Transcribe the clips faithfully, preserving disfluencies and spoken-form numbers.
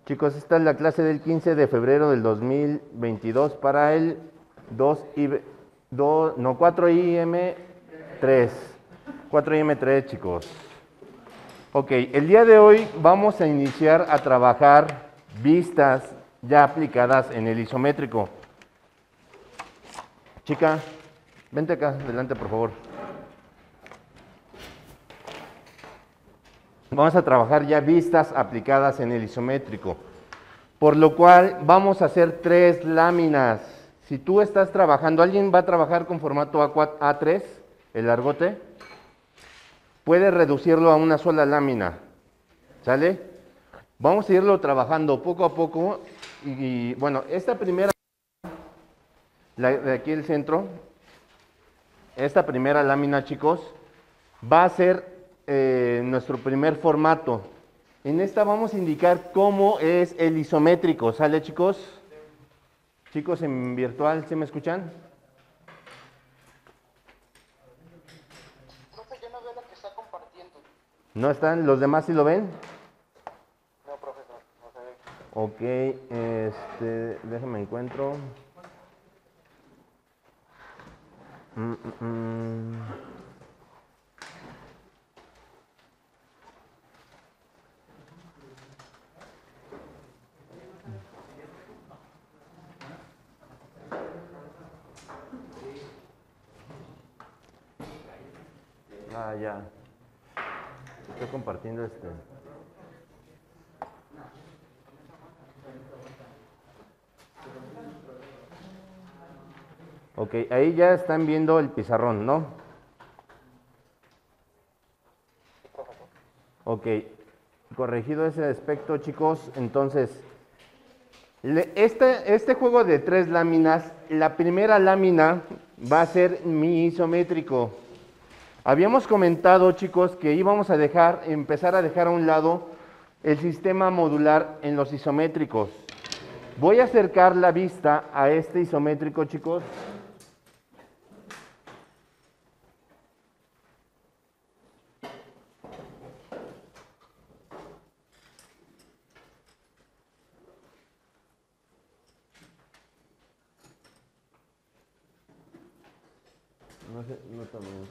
Chicos, esta es la clase del quince de febrero del dos mil veintidós para el dos I, dos, no, cuatro I M tres. cuatro I M tres, chicos. Ok, el día de hoy vamos a iniciar a trabajar vistas ya aplicadas en el isométrico. Chica, vente acá, adelante, por favor. Vamos a trabajar ya vistas aplicadas en el isométrico, por lo cual vamos a hacer tres láminas. Si tú estás trabajando, ¿alguien va a trabajar con formato A tres, el largote? Puede reducirlo a una sola lámina, ¿sale? Vamos a irlo trabajando poco a poco y, y bueno, esta primera, la de aquí el centro, esta primera lámina, chicos, va a ser eh, nuestro primer formato. En esta vamos a indicar cómo es el isométrico, ¿sale, chicos? Chicos en virtual, ¿sí me escuchan? Profe, yo no veo lo que está compartiendo. ¿No están? ¿Los demás sí lo ven? No, profesor, no se ve. Ok, este, déjame encuentro. Mm, mm, mm. Ah, ya. Estoy compartiendo este. Ok, ahí ya están viendo el pizarrón, ¿no? Ok, corregido ese aspecto, chicos. Entonces, le- este, este juego de tres láminas, la primera lámina va a ser mi isométrico. Habíamos comentado, chicos, que íbamos a dejar, empezar a dejar a un lado el sistema modular en los isométricos. Voy a acercar la vista a este isométrico, chicos. No sé, no también.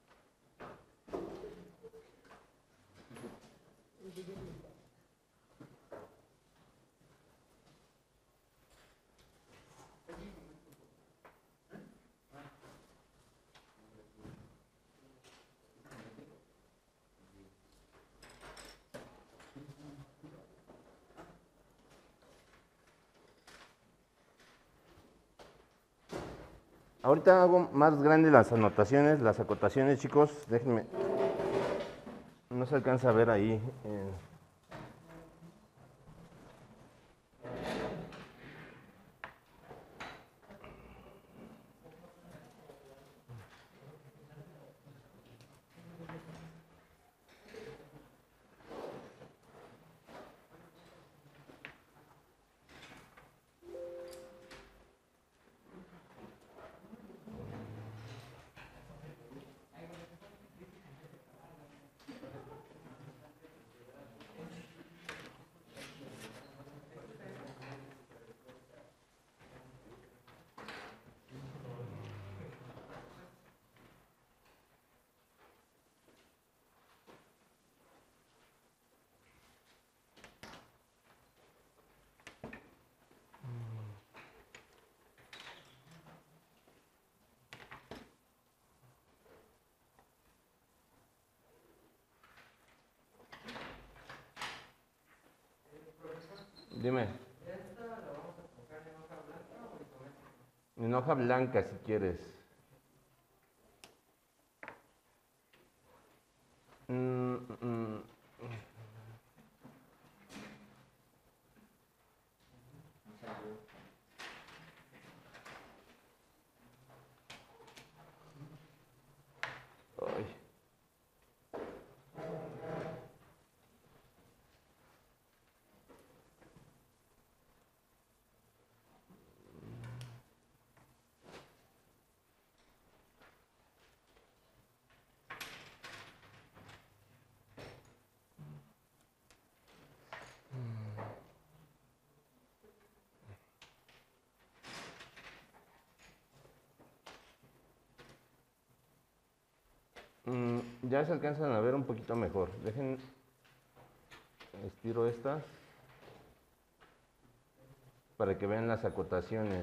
Ahorita hago más grandes las anotaciones, las acotaciones, chicos. Déjenme. No se alcanza a ver ahí. eh. Dime. En hoja blanca, si quieres. Mm, mm, ay. ya se alcanzan a ver un poquito mejor. Dejen, estiro estas para que vean las acotaciones.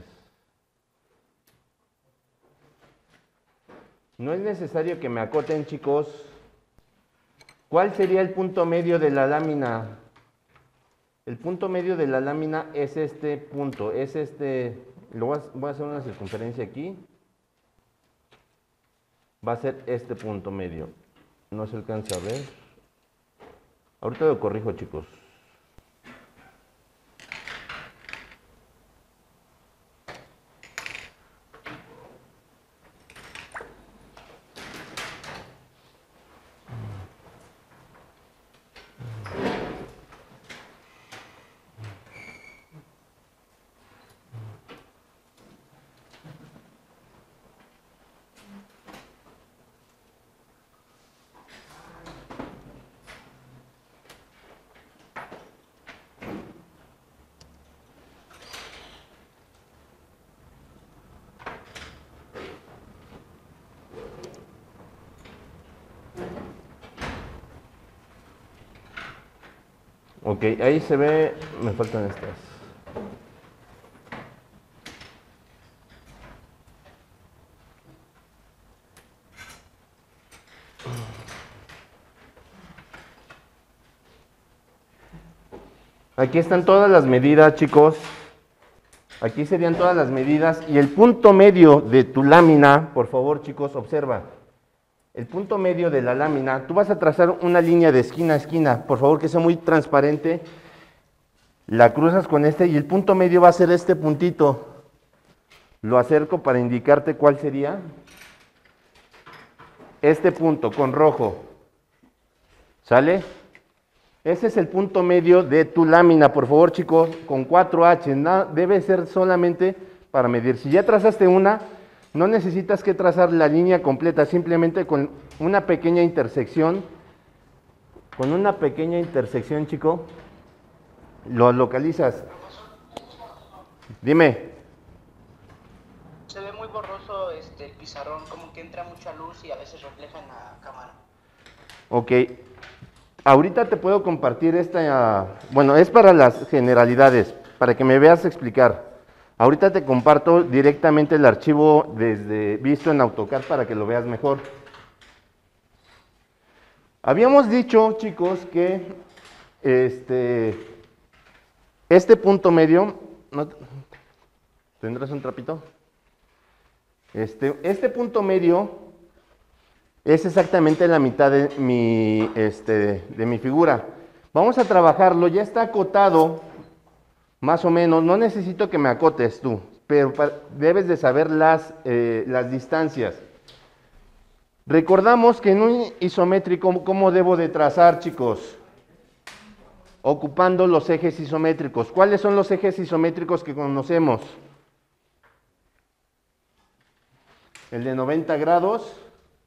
No es necesario que me acoten, chicos. ¿Cuál sería el punto medio de la lámina? El punto medio de la lámina es este punto, es este, lo voy a, voy a hacer una circunferencia aquí. Va a ser este punto medio. No se alcanza a ver. Ahorita lo corrijo, chicos. Ok, ahí se ve, me faltan estas. Aquí están todas las medidas, chicos. Aquí serían todas las medidas. Y el punto medio de tu lámina, por favor, chicos, observa. El punto medio de la lámina, tú vas a trazar una línea de esquina a esquina, por favor que sea muy transparente, la cruzas con este y el punto medio va a ser este puntito. Lo acerco para indicarte cuál sería. Este punto con rojo, ¿sale? Ese es el punto medio de tu lámina, por favor chicos, con cuatro hache, nada, debe ser solamente para medir. Si ya trazaste una, no necesitas que trazar la línea completa, simplemente con una pequeña intersección, con una pequeña intersección, chico, lo localizas. Dime. Se ve muy borroso este, el pizarrón, como que entra mucha luz y a veces refleja en la cámara. Ok. Ahorita te puedo compartir esta, bueno, es para las generalidades, para que me veas explicar. Ahorita te comparto directamente el archivo desde visto en AutoCAD para que lo veas mejor. Habíamos dicho, chicos, que este, este punto medio, ¿no? ¿Tendrás un trapito? Este, este punto medio es exactamente la mitad de mi, este, de mi figura. Vamos a trabajarlo, ya está acotado. Más o menos, no necesito que me acotes tú, pero debes de saber las, eh, las distancias. Recordamos que en un isométrico, ¿cómo debo de trazar, chicos? Ocupando los ejes isométricos. ¿Cuáles son los ejes isométricos que conocemos? El de noventa grados.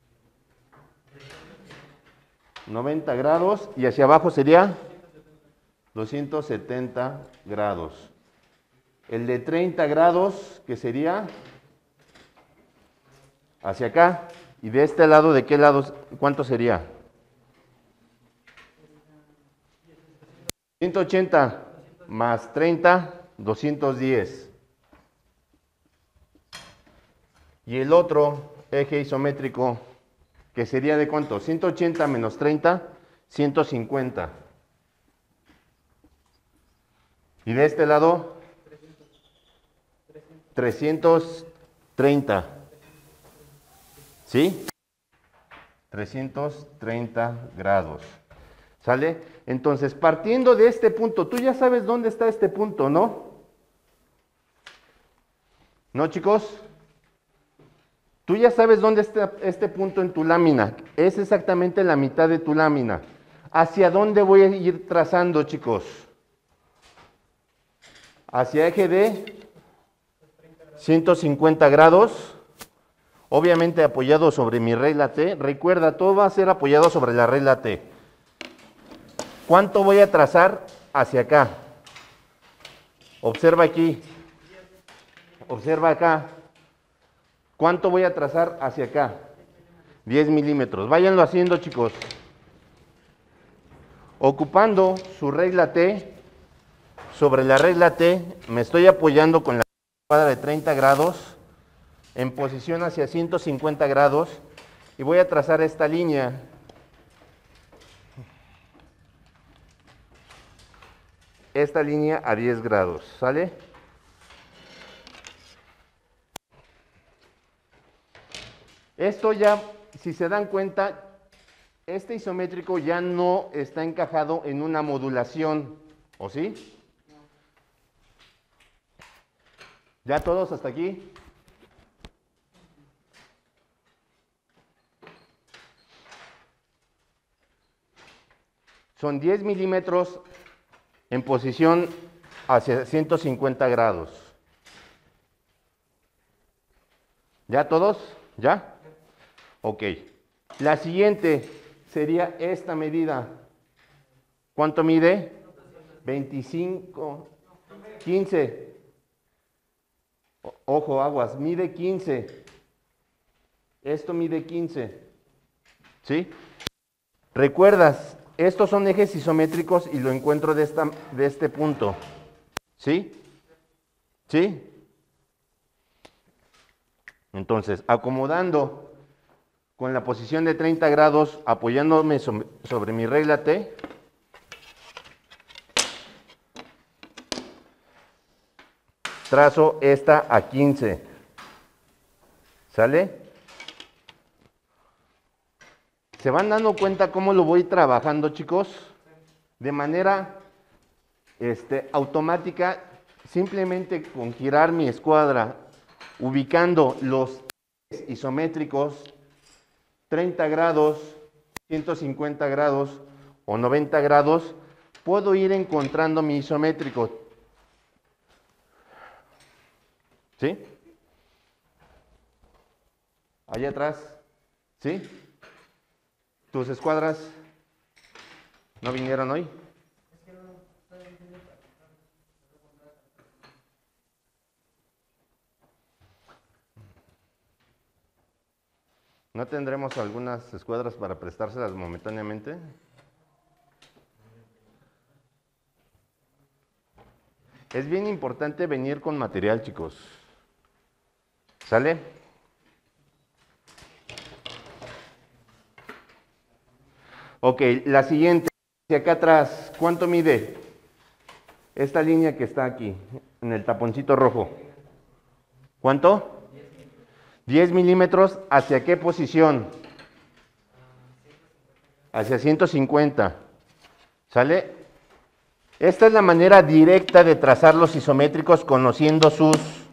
noventa grados y hacia abajo sería doscientos setenta grados. El de treinta grados, que sería hacia acá. Y de este lado, ¿de qué lado? ¿Cuánto sería? ciento ochenta más treinta, doscientos diez. Y el otro eje isométrico, que sería de cuánto? ciento ochenta menos treinta, ciento cincuenta. Y de este lado, trescientos treinta. ¿Sí? trescientos treinta grados. ¿Sale? Entonces, partiendo de este punto, tú ya sabes dónde está este punto, ¿no? ¿No, chicos? Tú ya sabes dónde está este punto en tu lámina. Es exactamente la mitad de tu lámina. ¿Hacia dónde voy a ir trazando, chicos? Hacia eje de ciento cincuenta grados. Obviamente apoyado sobre mi regla T. Recuerda, todo va a ser apoyado sobre la regla T. ¿Cuánto voy a trazar hacia acá? Observa aquí. Observa acá. ¿Cuánto voy a trazar hacia acá? diez milímetros. Váyanlo haciendo, chicos. Ocupando su regla T, sobre la regla T me estoy apoyando con la escuadra de treinta grados en posición hacia ciento cincuenta grados y voy a trazar esta línea. Esta línea a diez grados, ¿sale? Esto ya, si se dan cuenta, este isométrico ya no está encajado en una modulación, ¿o sí? ¿Ya todos hasta aquí? Son diez milímetros en posición hacia ciento cincuenta grados. ¿Ya todos? ¿Ya? Ok. La siguiente sería esta medida. ¿Cuánto mide? veinticinco, quince. Ojo, aguas, mide quince. Esto mide quince. ¿Sí? ¿Recuerdas? Estos son ejes isométricos y lo encuentro de, esta, de este punto. ¿Sí? ¿Sí? Entonces, acomodando con la posición de treinta grados, apoyándome sobre, sobre mi regla T, trazo esta a quince. ¿Sale? ¿Se van dando cuenta cómo lo voy trabajando, chicos? De manera este, automática, simplemente con girar mi escuadra, ubicando los isométricos, treinta grados, ciento cincuenta grados o noventa grados, puedo ir encontrando mi isométrico. ¿Sí? Allá atrás, ¿sí? ¿Tus escuadras no vinieron hoy? ¿No tendremos algunas escuadras para prestárselas momentáneamente? Es bien importante venir con material, chicos. ¿Sale? Ok, la siguiente, hacia acá atrás, ¿cuánto mide? Esta línea que está aquí, en el taponcito rojo. ¿Cuánto? diez milímetros, ¿hacia qué posición? Hacia ciento cincuenta. ¿Sale? Esta es la manera directa de trazar los isométricos conociendo sus...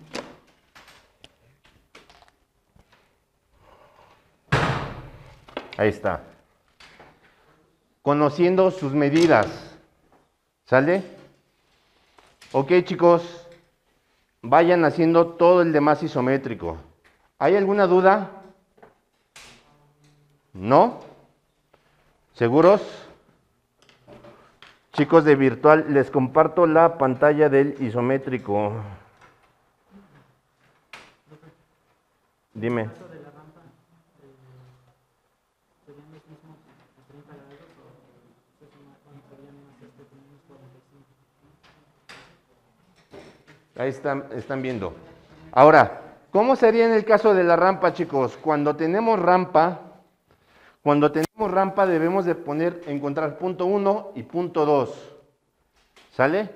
Ahí está. Conociendo sus medidas. ¿Sale? Ok, chicos. Vayan haciendo todo el demás isométrico. ¿Hay alguna duda? ¿No? ¿Seguros? Chicos de virtual, les comparto la pantalla del isométrico. Dime. Ahí están, están viendo. Ahora, ¿cómo sería en el caso de la rampa, chicos? Cuando tenemos rampa, cuando tenemos rampa debemos de poner, encontrar punto uno y punto dos. ¿Sale?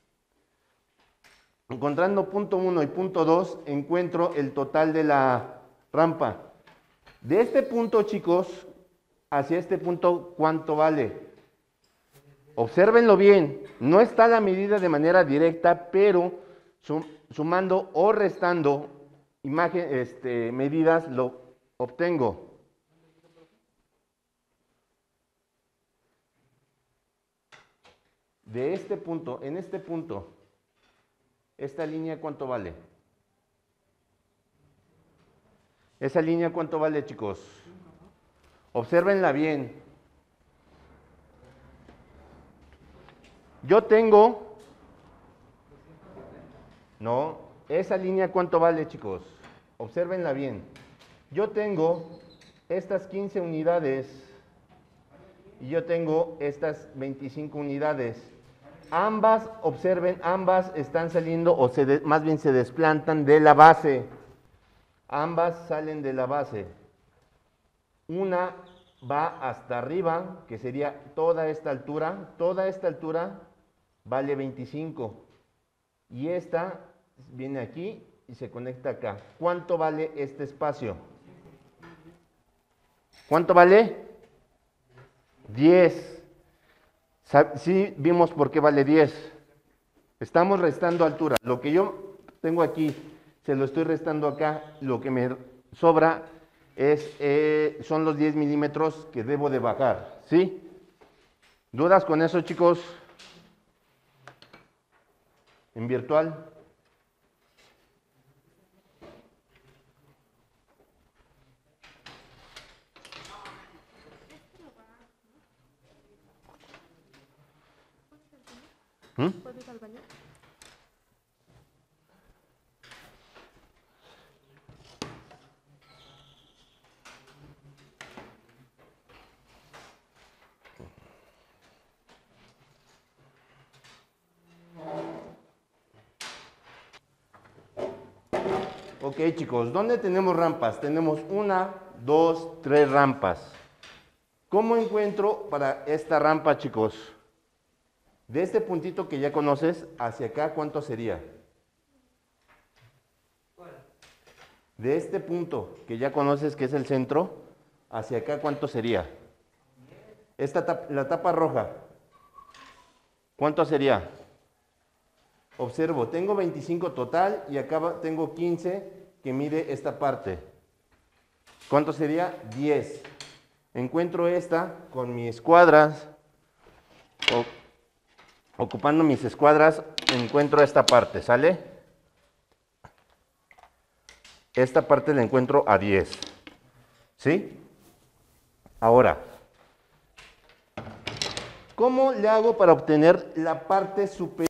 Encontrando punto uno y punto dos, encuentro el total de la rampa. De este punto, chicos, hacia este punto, ¿cuánto vale? Obsérvenlo bien. No está la medida de manera directa, pero sumando o restando imagen, este, medidas lo obtengo. De este punto, en este punto, esta línea ¿cuánto vale? Esa línea ¿cuánto vale, chicos? Obsérvenla bien. Yo tengo... No, esa línea ¿cuánto vale, chicos? Obsérvenla bien. Yo tengo estas quince unidades y yo tengo estas veinticinco unidades. Ambas, observen, ambas están saliendo o se de, más bien se desplantan de la base. Ambas salen de la base. Una va hasta arriba, que sería toda esta altura. Toda esta altura vale veinticinco. Y esta viene aquí y se conecta acá. ¿Cuánto vale este espacio? ¿Cuánto vale? diez. Sí vimos por qué vale diez. Estamos restando altura. Lo que yo tengo aquí, se lo estoy restando acá. Lo que me sobra es, eh, son los diez milímetros que debo de bajar. ¿Sí? ¿Dudas con eso, chicos? En virtual. ¿Mm? ¿Puedo ir al baño? Ok, chicos, ¿dónde tenemos rampas? Tenemos una, dos, tres rampas. ¿Cómo encuentro para esta rampa, chicos? De este puntito que ya conoces, hacia acá, ¿cuánto sería? De este punto que ya conoces, que es el centro, hacia acá, ¿cuánto sería? Esta tapa, la tapa roja, ¿cuánto sería? Observo, tengo veinticinco total y acá tengo quince que mide esta parte. ¿Cuánto sería? diez. Encuentro esta con mis escuadras. O, ocupando mis escuadras, encuentro esta parte, ¿sale? Esta parte la encuentro a diez. ¿Sí? Ahora, ¿cómo le hago para obtener la parte superior?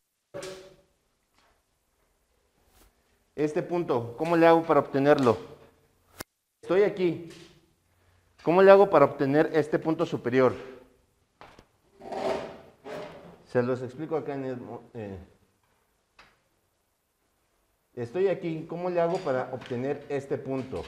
Este punto, ¿cómo le hago para obtenerlo? Estoy aquí. ¿Cómo le hago para obtener este punto superior? Se los explico acá en el... Eh. Estoy aquí. ¿Cómo le hago para obtener este punto?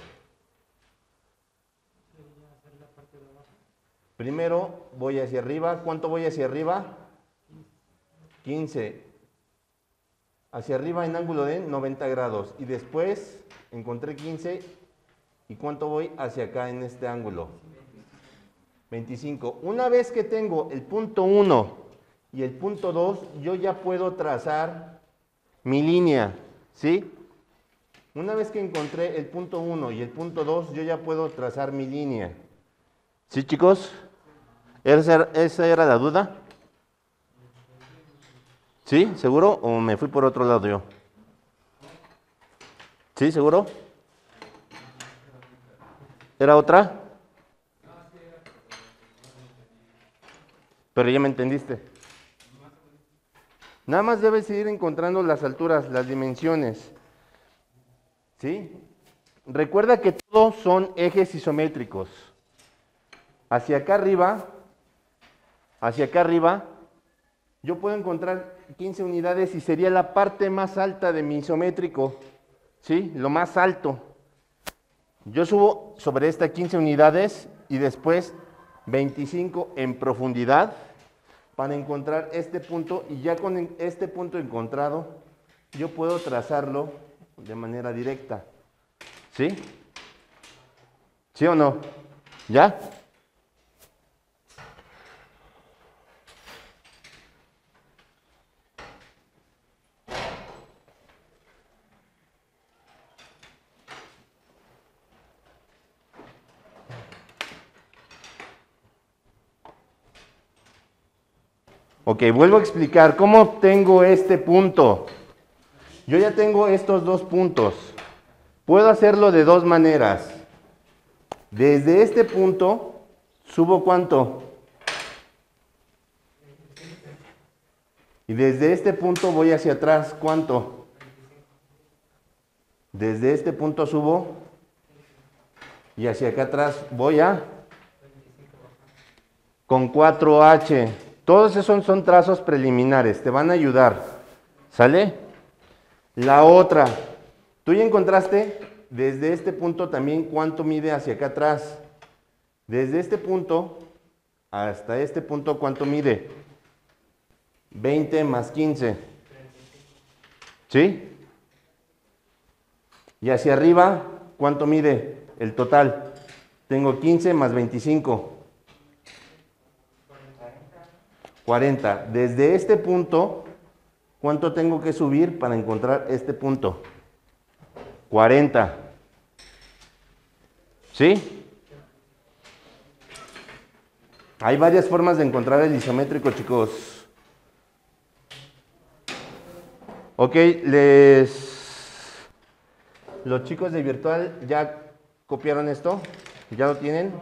Primero voy hacia arriba. ¿Cuánto voy hacia arriba? quince. Hacia arriba en ángulo de noventa grados. Y después encontré quince. ¿Y cuánto voy hacia acá en este ángulo? veinticinco. Una vez que tengo el punto uno y el punto dos, yo ya puedo trazar mi línea. ¿Sí? Una vez que encontré el punto uno y el punto dos, yo ya puedo trazar mi línea. ¿Sí, chicos? ¿Esa, esa era la duda? ¿Sí? ¿Seguro? ¿O me fui por otro lado yo? ¿Sí? ¿Seguro? ¿Era otra? Pero ya me entendiste. Nada más debes ir encontrando las alturas, las dimensiones. ¿Sí? Recuerda que todos son ejes isométricos. Hacia acá arriba, hacia acá arriba, yo puedo encontrar quince unidades y sería la parte más alta de mi isométrico. ¿Sí? Lo más alto. Yo subo sobre esta quince unidades y después veinticinco en profundidad para encontrar este punto, y ya con este punto encontrado yo puedo trazarlo de manera directa. ¿Sí? ¿Sí o no? ¿Ya? Ok, vuelvo a explicar cómo obtengo este punto. Yo ya tengo estos dos puntos. Puedo hacerlo de dos maneras. Desde este punto, ¿subo cuánto? Y desde este punto voy hacia atrás, ¿cuánto? Desde este punto subo Y hacia acá atrás voy a con cuatro hache. Todos esos son trazos preliminares, te van a ayudar. ¿Sale? La otra, tú ya encontraste desde este punto también cuánto mide hacia acá atrás. Desde este punto hasta este punto, ¿cuánto mide? veinte más quince. ¿Sí? Y hacia arriba, ¿cuánto mide el total? Tengo quince más veinticinco. cuarenta. Desde este punto, ¿cuánto tengo que subir para encontrar este punto? cuarenta. ¿Sí? Hay varias formas de encontrar el isométrico, chicos. Ok, les... Los chicos de virtual ya copiaron esto. ¿Ya lo tienen?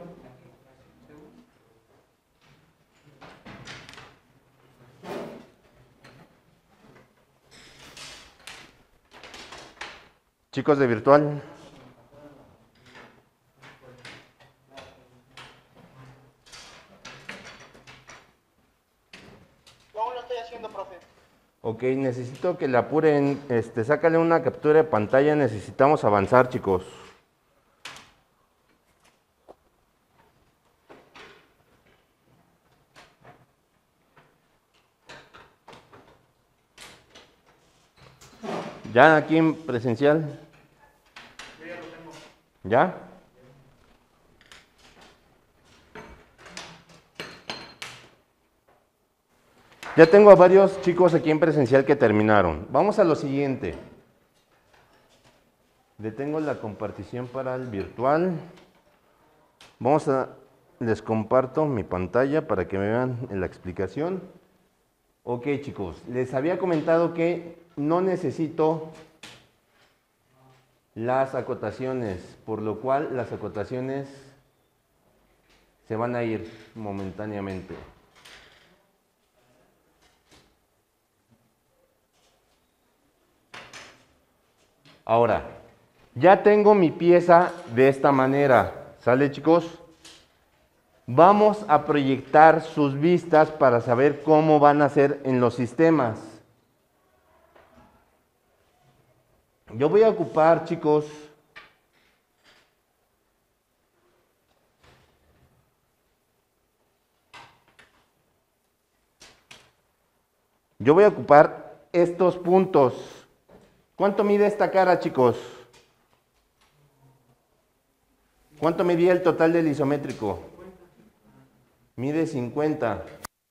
Chicos de virtual. No, lo estoy haciendo, profe. Ok, necesito que le apuren, este, sácale una captura de pantalla, necesitamos avanzar, chicos. ¿Ya aquí en presencial? Yo ya lo tengo. ¿Ya? Ya tengo a varios chicos aquí en presencial que terminaron. Vamos a lo siguiente. Detengo la compartición para el virtual. Vamos a... Les comparto mi pantalla para que me vean en la explicación. Ok, chicos. Les había comentado que no necesito las acotaciones, por lo cual las acotaciones se van a ir momentáneamente. Ahora, ya tengo mi pieza de esta manera. ¿Sale, chicos? Vamos a proyectar sus vistas para saber cómo van a ser en los sistemas. Yo voy a ocupar, chicos, yo voy a ocupar estos puntos. ¿Cuánto mide esta cara, chicos? ¿Cuánto medía el total del isométrico? Mide cincuenta.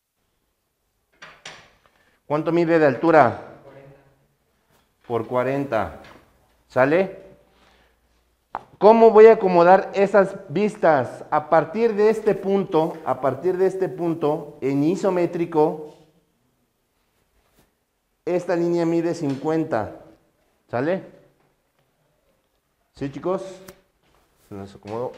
¿Cuánto mide de altura? Por cuarenta. ¿Sale? ¿Cómo voy a acomodar esas vistas? A partir de este punto, a partir de este punto, en isométrico, esta línea mide cincuenta. ¿Sale? ¿Sí, chicos? Se los acomodo.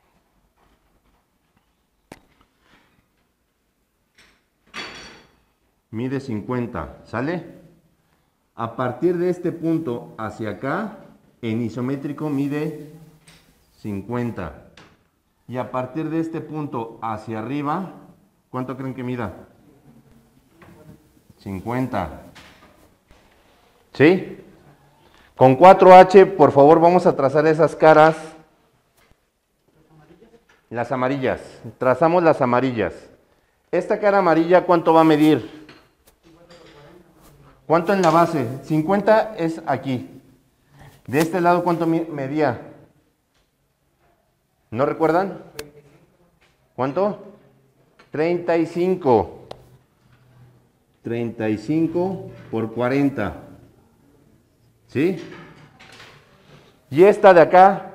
Mide cincuenta. ¿Sale? A partir de este punto hacia acá, en isométrico mide cincuenta. Y a partir de este punto hacia arriba, ¿cuánto creen que mida? cincuenta. ¿Sí? Con cuatro hache, por favor, vamos a trazar esas caras. Las amarillas. Trazamos las amarillas. Esta cara amarilla, ¿cuánto va a medir? ¿Cuánto en la base? cincuenta es aquí. De este lado, ¿cuánto medía? ¿No recuerdan? ¿Cuánto? treinta y cinco. treinta y cinco por cuarenta. ¿Sí? Y esta de acá,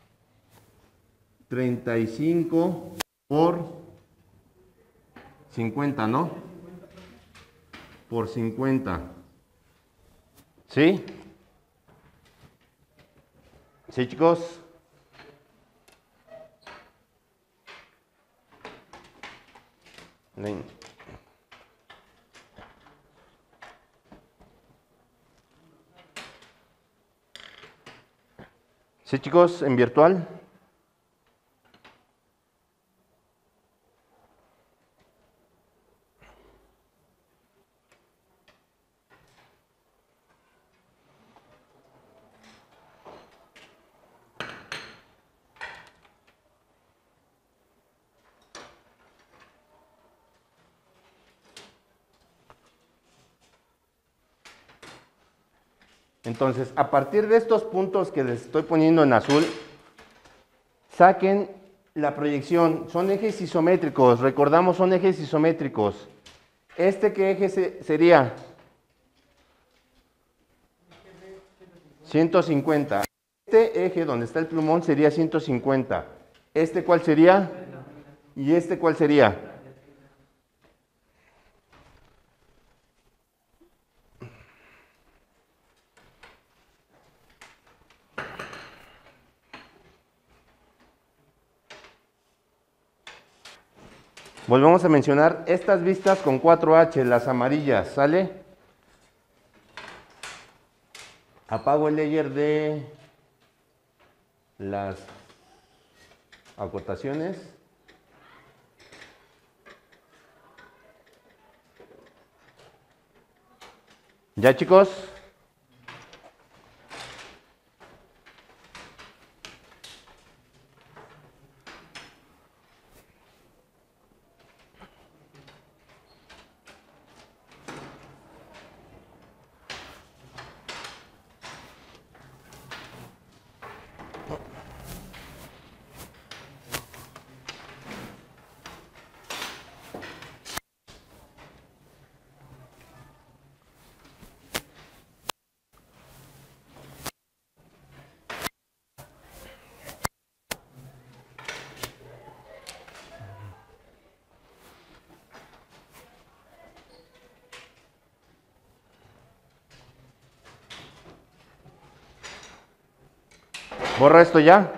treinta y cinco por cincuenta, ¿no? Por cincuenta. ¿Sí? ¿Sí, chicos? ¿Sí, chicos? ¿En virtual? Entonces, a partir de estos puntos que les estoy poniendo en azul, saquen la proyección. Son ejes isométricos, recordamos, son ejes isométricos. ¿Este qué eje se, sería? ciento cincuenta. Este eje donde está el plumón sería ciento cincuenta. ¿Este cuál sería? ¿Y este cuál sería? Volvemos a mencionar estas vistas con cuatro H, las amarillas, ¿sale? Apago el layer de las acotaciones. ¿Ya, chicos? Borra esto ya.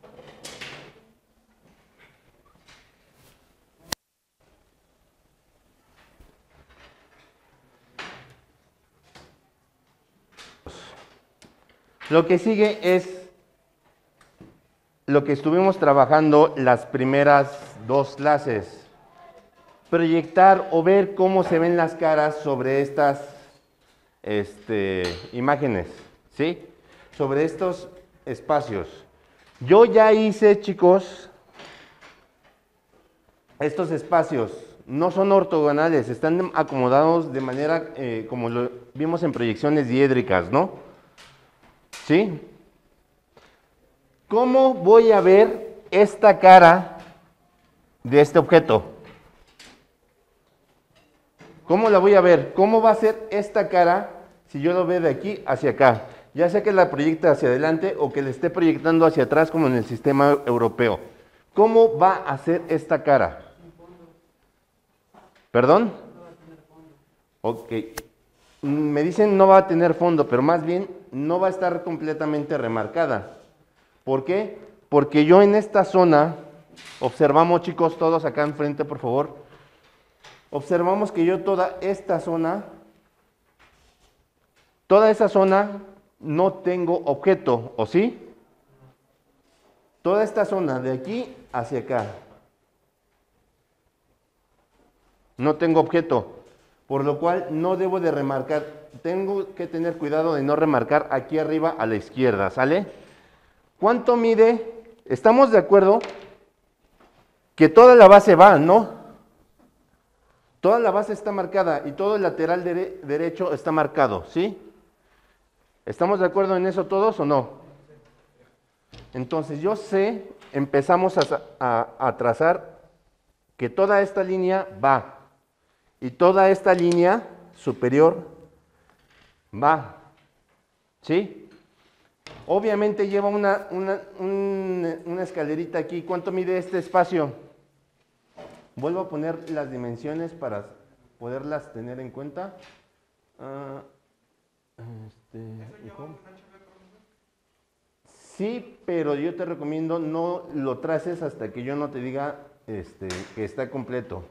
Lo que sigue es lo que estuvimos trabajando las primeras dos clases. Proyectar o ver cómo se ven las caras sobre estas este, imágenes, ¿sí? Sobre estos espacios. Yo ya hice, chicos, estos espacios. No son ortogonales, están acomodados de manera eh, como lo vimos en proyecciones diédricas, ¿no? ¿Sí? ¿Cómo voy a ver esta cara de este objeto? ¿Cómo la voy a ver? ¿Cómo va a ser esta cara si yo lo veo de aquí hacia acá? Ya sea que la proyecte hacia adelante o que le esté proyectando hacia atrás como en el sistema europeo. ¿Cómo va a ser esta cara? ¿Perdón? Ok. Me dicen no va a tener fondo, pero más bien no va a estar completamente remarcada. ¿Por qué? Porque yo en esta zona, observamos, chicos, todos acá enfrente, por favor. Observamos que yo toda esta zona, toda esa zona no tengo objeto, ¿o sí? Toda esta zona de aquí hacia acá no tengo objeto, por lo cual no debo de remarcar. Tengo que tener cuidado de no remarcar aquí arriba a la izquierda, ¿sale? ¿Cuánto mide? ¿Estamos de acuerdo que toda la base va, no? Toda la base está marcada y todo el lateral dere- derecho está marcado, ¿sí? ¿Estamos de acuerdo en eso todos o no? Entonces yo sé, empezamos a, a, a trazar que toda esta línea va y toda esta línea superior va, ¿sí? Obviamente lleva una, una, un, una escalerita aquí. ¿Cuánto mide este espacio? Vuelvo a poner las dimensiones para poderlas tener en cuenta. Uh, este, sí, pero yo te recomiendo no lo traces hasta que yo no te diga este, que está completo.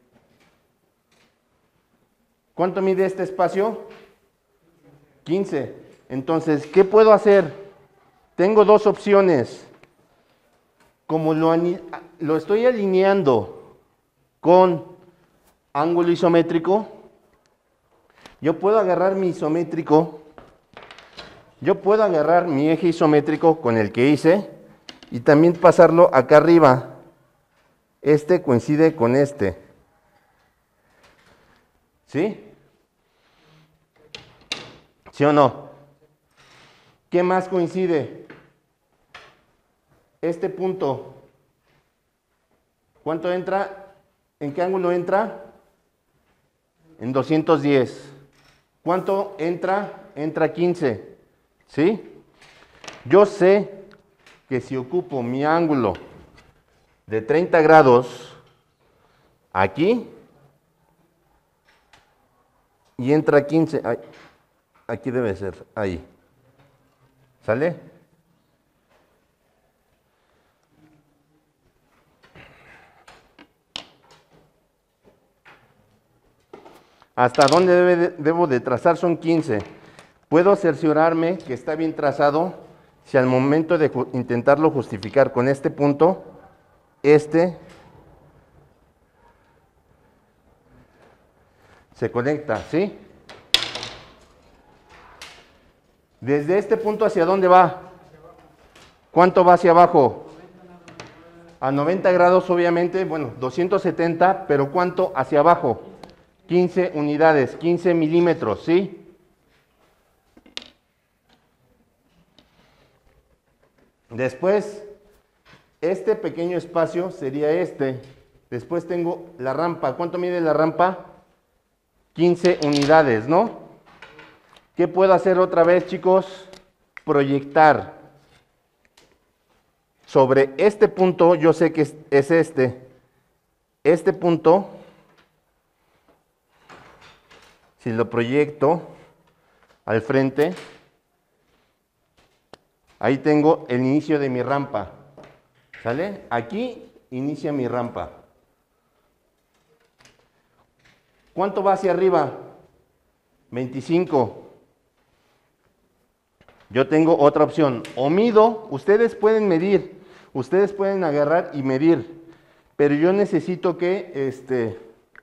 ¿Cuánto mide este espacio? quince. Entonces, ¿qué puedo hacer? Tengo dos opciones. Como lo, lo estoy alineando con ángulo isométrico, yo puedo agarrar mi isométrico, yo puedo agarrar mi eje isométrico con el que hice y también pasarlo acá arriba. Este coincide con este. ¿Sí? ¿Sí o no? ¿Qué más coincide? Este punto. ¿Cuánto entra? ¿En qué ángulo entra? En doscientos diez. ¿Cuánto entra? Entra quince. ¿Sí? Yo sé que si ocupo mi ángulo de treinta grados aquí y entra quince, ay, aquí debe ser, ahí. ¿Sale? ¿Hasta dónde debe de, debo de trazar? Son quince. Puedo cerciorarme que está bien trazado si al momento de ju- intentarlo justificar con este punto, este se conecta, ¿sí? Desde este punto, ¿hacia dónde va? ¿Cuánto va hacia abajo? A noventa grados, obviamente, bueno, doscientos setenta, pero ¿cuánto hacia abajo? quince unidades, quince milímetros, ¿sí? Después, este pequeño espacio sería este. Después tengo la rampa. ¿Cuánto mide la rampa? quince unidades, ¿no? ¿Qué puedo hacer otra vez, chicos? Proyectar. Sobre este punto, yo sé que es, es este. Este punto, si lo proyecto al frente, ahí tengo el inicio de mi rampa. ¿Sale? Aquí inicia mi rampa. ¿Cuánto va hacia arriba? veinticinco. Yo tengo otra opción. O mido, ustedes pueden medir, ustedes pueden agarrar y medir, pero yo necesito que este,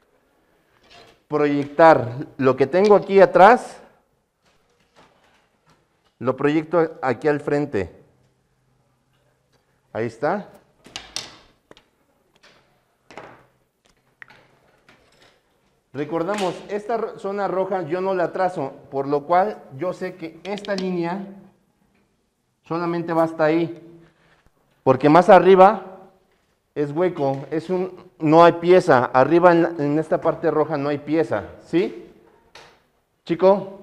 proyectar lo que tengo aquí atrás, lo proyecto aquí al frente. Ahí está. Recordamos, esta zona roja yo no la trazo, por lo cual yo sé que esta línea solamente va hasta ahí, porque más arriba es hueco, es un, no hay pieza, arriba en, en esta parte roja no hay pieza, ¿sí? ¿Chico?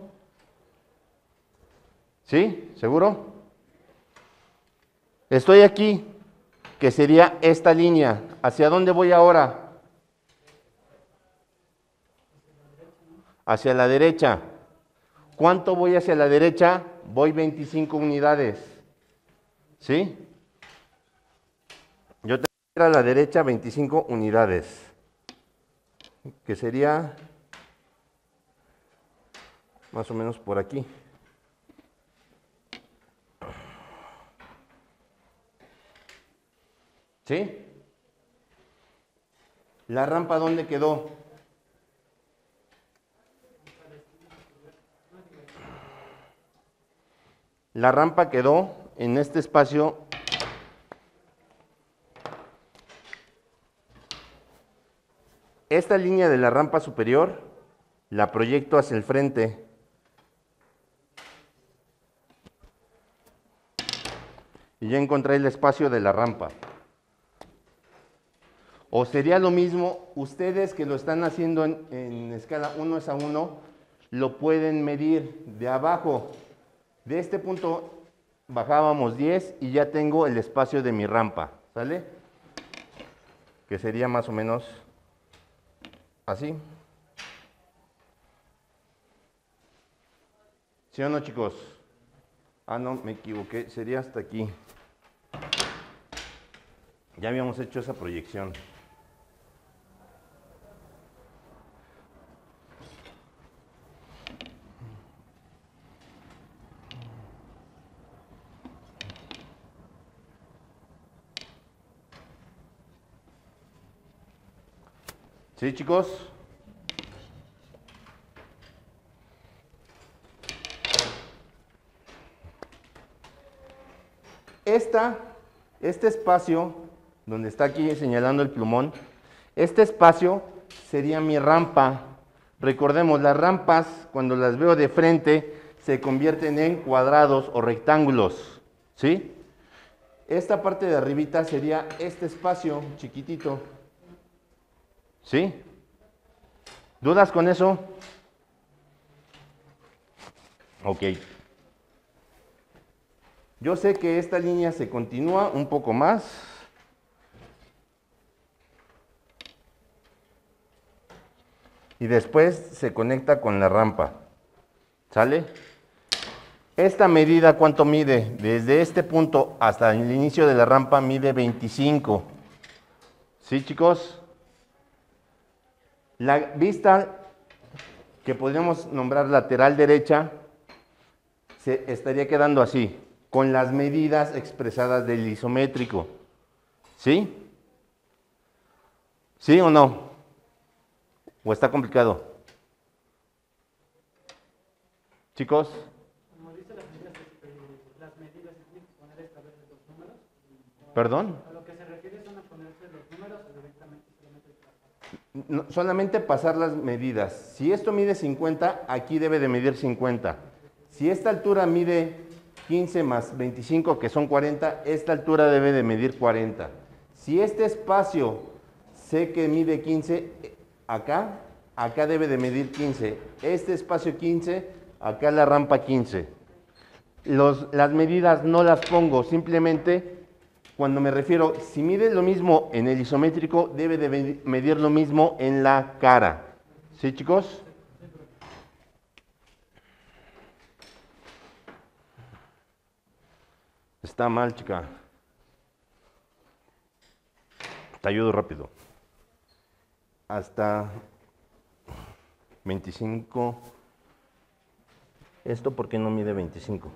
¿Sí? ¿Seguro? Estoy aquí, que sería esta línea. ¿Hacia dónde voy ahora? Hacia la derecha. ¿Cuánto voy hacia la derecha? Voy veinticinco unidades. ¿Sí? Yo tengo que ir a la derecha veinticinco unidades. Que sería más o menos por aquí. ¿Sí? ¿La rampa dónde quedó? La rampa quedó en este espacio esta línea de la rampa superior la proyecto hacia el frente y ya encontré el espacio de la rampa. O sería lo mismo, ustedes que lo están haciendo en, en escala uno es a uno, lo pueden medir de abajo. De este punto bajábamos diez y ya tengo el espacio de mi rampa, ¿sale? Que sería más o menos así. ¿Sí o no, chicos? Ah, no, me equivoqué, sería hasta aquí. Ya habíamos hecho esa proyección. ¿Sí, chicos? Esta, este espacio, donde está aquí señalando el plumón, este espacio sería mi rampa. Recordemos, las rampas, cuando las veo de frente, se convierten en cuadrados o rectángulos, ¿sí? Esta parte de arribita sería este espacio chiquitito, ¿sí? ¿Dudas con eso? Ok. Yo sé que esta línea se continúa un poco más. Y después se conecta con la rampa. ¿Sale? Esta medida, ¿cuánto mide? Desde este punto hasta el inicio de la rampa mide veinticinco. ¿Sí, chicos? La vista que podríamos nombrar lateral derecha se estaría quedando así, con las medidas expresadas del isométrico. ¿Sí? ¿Sí o no? ¿O está complicado? Chicos. Como dice las medidas, las medidas tienen que poner esta vez los números. ¿Perdón? A lo que se refiere son a ponerse los números o directamente solamente pasar. No, solamente pasar las medidas. Si esto mide cincuenta, aquí debe de medir cincuenta. Si esta altura mide quince más veinticinco, que son cuarenta, esta altura debe de medir cuarenta. Si este espacio sé que mide quince, acá, acá debe de medir quince. Este espacio quince, acá la rampa quince. Los, las medidas no las pongo, simplemente cuando me refiero, si mide lo mismo en el isométrico, debe de medir lo mismo en la cara. ¿Sí, chicos? Está mal, chica. Te ayudo rápido. Hasta veinticinco. ¿Esto por qué no mide veinticinco?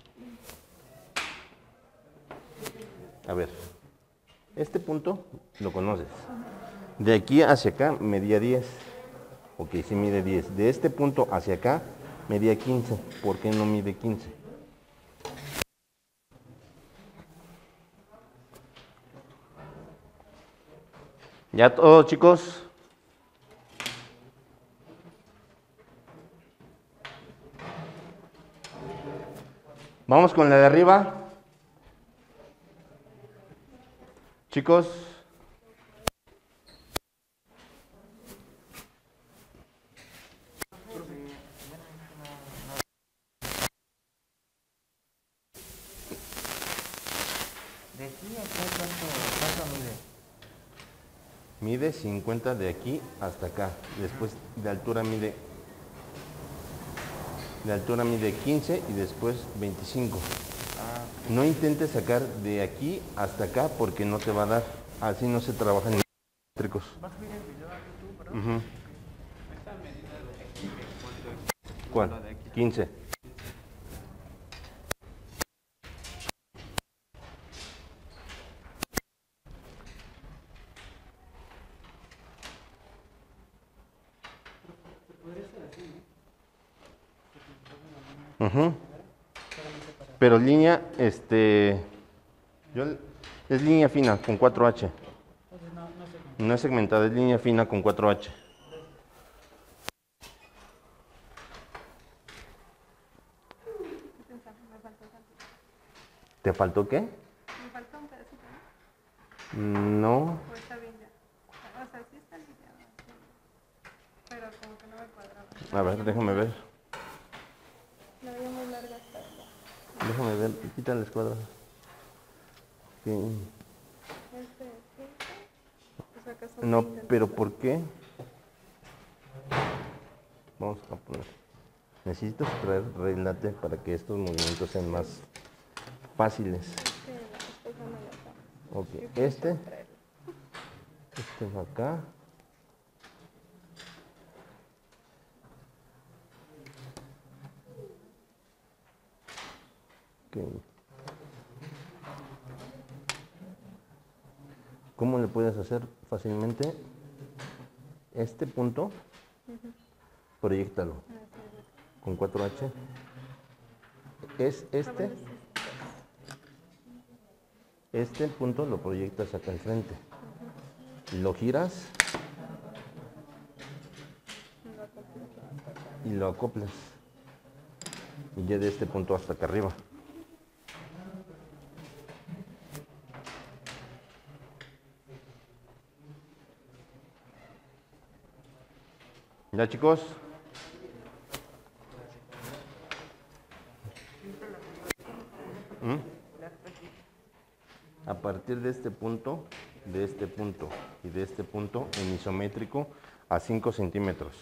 A ver, este punto lo conoces. De aquí hacia acá medía diez. Ok, sí mide diez. De este punto hacia acá medía quince. ¿Por qué no mide quince? ¿Ya todo, chicos? Vamos con la de arriba. Chicos. ¿De aquí a acá cuánto, cuánto mide? Mide cincuenta de aquí hasta acá. Después de altura mide de altura mide quince y después veinticinco. Ah, No intentes sacar de aquí hasta acá porque no te va a dar. Así no se trabaja en eléctricos. ¿vas a subir el video a YouTube, bro? Uh-huh. Esta medida de aquí, ¿cuánto es? ¿Cuál? La de aquí. quince. Uh-huh. Pero línea, este, yo, es línea fina con cuatro H. No es segmentada, es línea fina con cuatro H. ¿Te faltó qué? Me falta un pedacito, No. ¿no? O está bien ya. O sea, sí está alineado, sí. Pero como que no me cuadraba. A ver, déjame ver. La veía muy larga hasta allá. Déjame ver, quita la escuadra. Sí. Este, ¿sí? O sea, que son No, veinte, pero entonces. ¿por qué? Vamos a poner. Necesito traer relate para que estos movimientos sean más fáciles. Sí, después no me la tomo. Ok, Yo quiero este, traerlo. este va acá. Ok. ¿Cómo le puedes hacer fácilmente? Este punto, proyéctalo con cuatro H. Es este, este punto lo proyectas acá al frente. Lo giras y lo acoplas. Y ya de este punto hasta acá arriba. ¿Ya, chicos? ¿Mm? A partir de este punto, de este punto y de este punto en isométrico a cinco centímetros.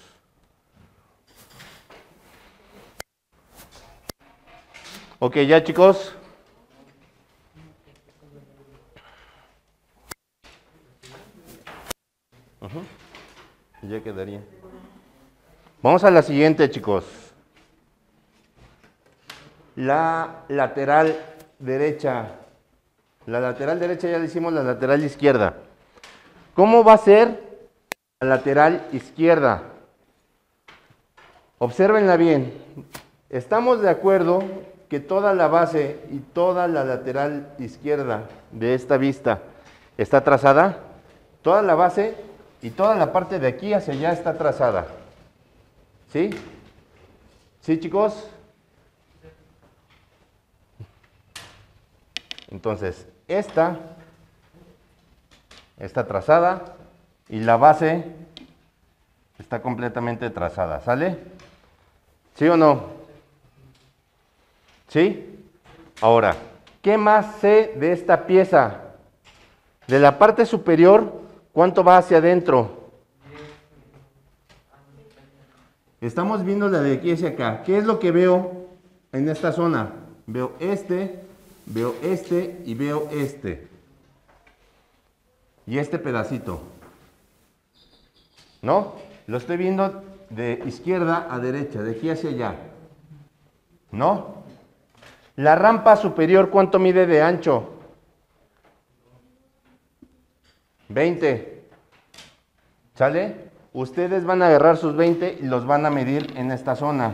Ok, ya, chicos. Uh-huh. Ya quedaría. Vamos a la siguiente, chicos. La lateral derecha. La lateral derecha ya le hicimos la lateral izquierda. ¿Cómo va a ser la lateral izquierda? Obsérvenla bien. Estamos de acuerdo que toda la base y toda la lateral izquierda de esta vista está trazada. Toda la base y toda la parte de aquí hacia allá está trazada. ¿Sí? ¿Sí, chicos? Entonces, esta está trazada y la base está completamente trazada. ¿Sale? ¿Sí o no? ¿Sí? Ahora, ¿qué más sé de esta pieza? De la parte superior, ¿cuánto va hacia adentro? Estamos viendo la de aquí hacia acá. ¿Qué es lo que veo en esta zona? Veo este, veo este y veo este. Y este pedacito. ¿No? Lo estoy viendo de izquierda a derecha, de aquí hacia allá. ¿No? La rampa superior, ¿cuánto mide de ancho? veinte. ¿Sale? Ustedes van a agarrar sus veinte y los van a medir en esta zona.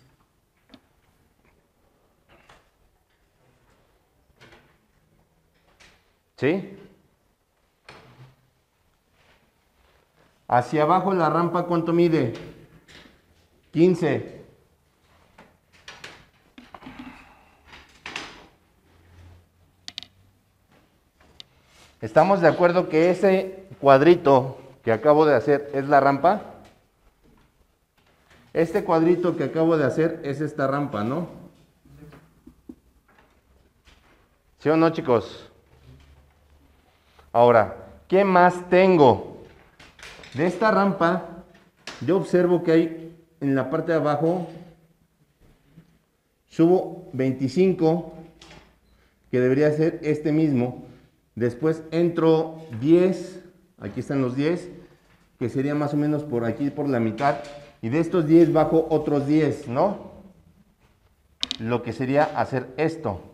¿Sí? Hacia abajo la rampa, ¿cuánto mide? quince. ¿Estamos de acuerdo que ese cuadrito que acabo de hacer es la rampa? Este cuadrito que acabo de hacer es esta rampa, ¿no? ¿Sí o no, chicos? Ahora, ¿qué más tengo? De esta rampa, yo observo que hay en la parte de abajo, subo veinticinco, que debería ser este mismo. Después entro diez, aquí están los diez, que sería más o menos por aquí, por la mitad. Y de estos diez bajo otros diez, ¿no? Lo que sería hacer esto.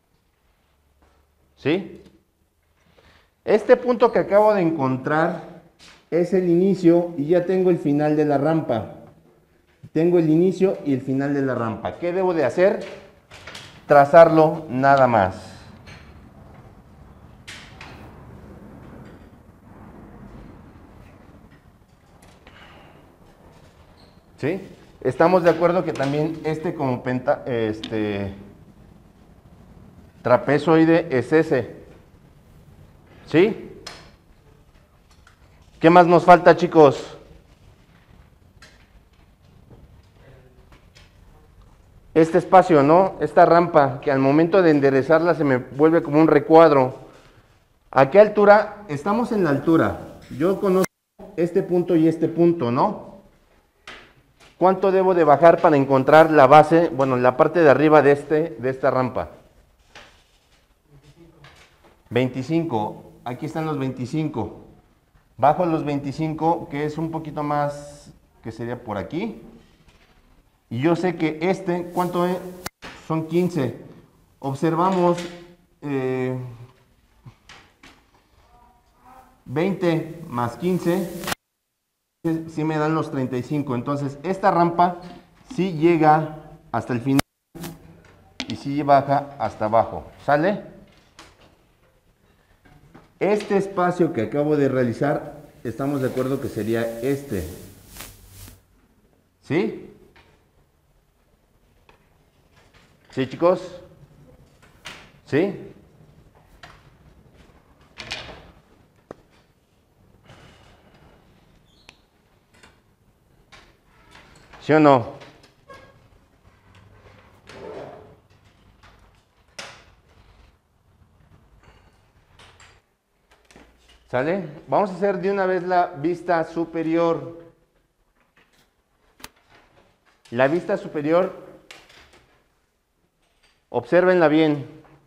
¿Sí? Este punto que acabo de encontrar es el inicio y ya tengo el final de la rampa. Tengo el inicio y el final de la rampa. ¿Qué debo de hacer? Trazarlo nada más. ¿Sí? Estamos de acuerdo que también este como penta, este trapezoide es ese. ¿Sí? ¿Qué más nos falta, chicos? Este espacio, ¿no? Esta rampa que al momento de enderezarla se me vuelve como un recuadro. ¿A qué altura? Estamos en la altura. Yo conozco este punto y este punto, ¿no? ¿Cuánto debo de bajar para encontrar la base, bueno, la parte de arriba de, este, de esta rampa? veinticinco. Aquí están los veinticinco. Bajo los veinticinco, que es un poquito más, que sería por aquí. Y yo sé que este, ¿cuánto es? Son quince. Observamos eh, veinte más quince. Sí me dan los treinta y cinco. Entonces esta rampa sí llega hasta el final y sí baja hasta abajo. ¿Sale? Este espacio que acabo de realizar, estamos de acuerdo que sería este. ¿Sí? ¿Sí, chicos? ¿Sí? ¿Sí o no? ¿Sale? Vamos a hacer de una vez la vista superior. La vista superior, obsérvenla bien.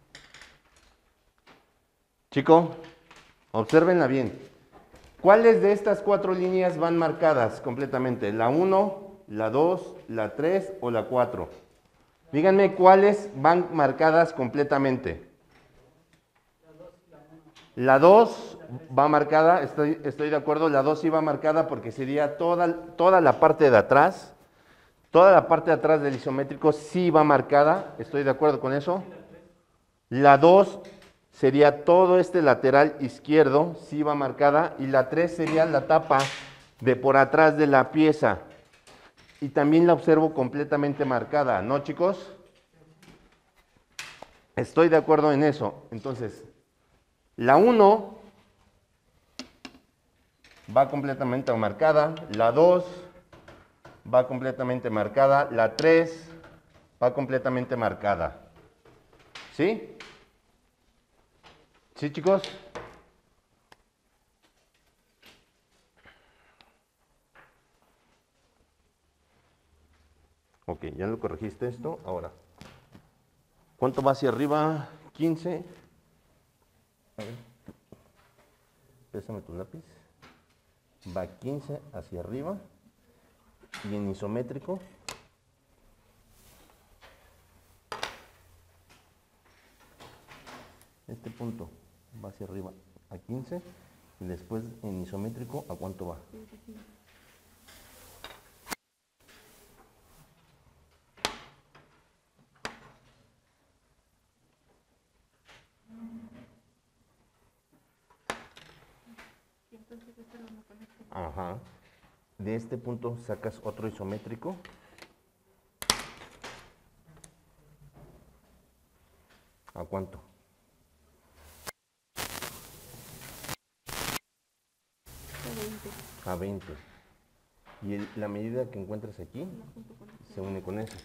Chico, obsérvenla bien. ¿Cuáles de estas cuatro líneas van marcadas completamente? ¿La uno, la dos, la tres o la cuatro? Díganme cuáles van marcadas completamente. La dos va marcada, estoy, estoy de acuerdo, la dos sí va marcada porque sería toda, toda la parte de atrás, toda la parte de atrás del isométrico sí va marcada, estoy de acuerdo con eso. La dos sería todo este lateral izquierdo, sí va marcada, y la tres sería la tapa de por atrás de la pieza. Y también la observo completamente marcada, ¿no, chicos? Estoy de acuerdo en eso. Entonces, la uno va completamente marcada, la dos va completamente marcada, la tres va completamente marcada. ¿Sí? ¿Sí, chicos? Ok, ya lo corregiste esto. Ahora, ¿cuánto va hacia arriba? quince. A ver. Pésame tu lápiz. Va quince hacia arriba. Y en isométrico. Este punto va hacia arriba a quince. Y después en isométrico, ¿a cuánto va? Ajá. De este punto sacas otro isométrico. ¿A cuánto? A veinte. Y el- la medida que encuentras aquí se une con eso.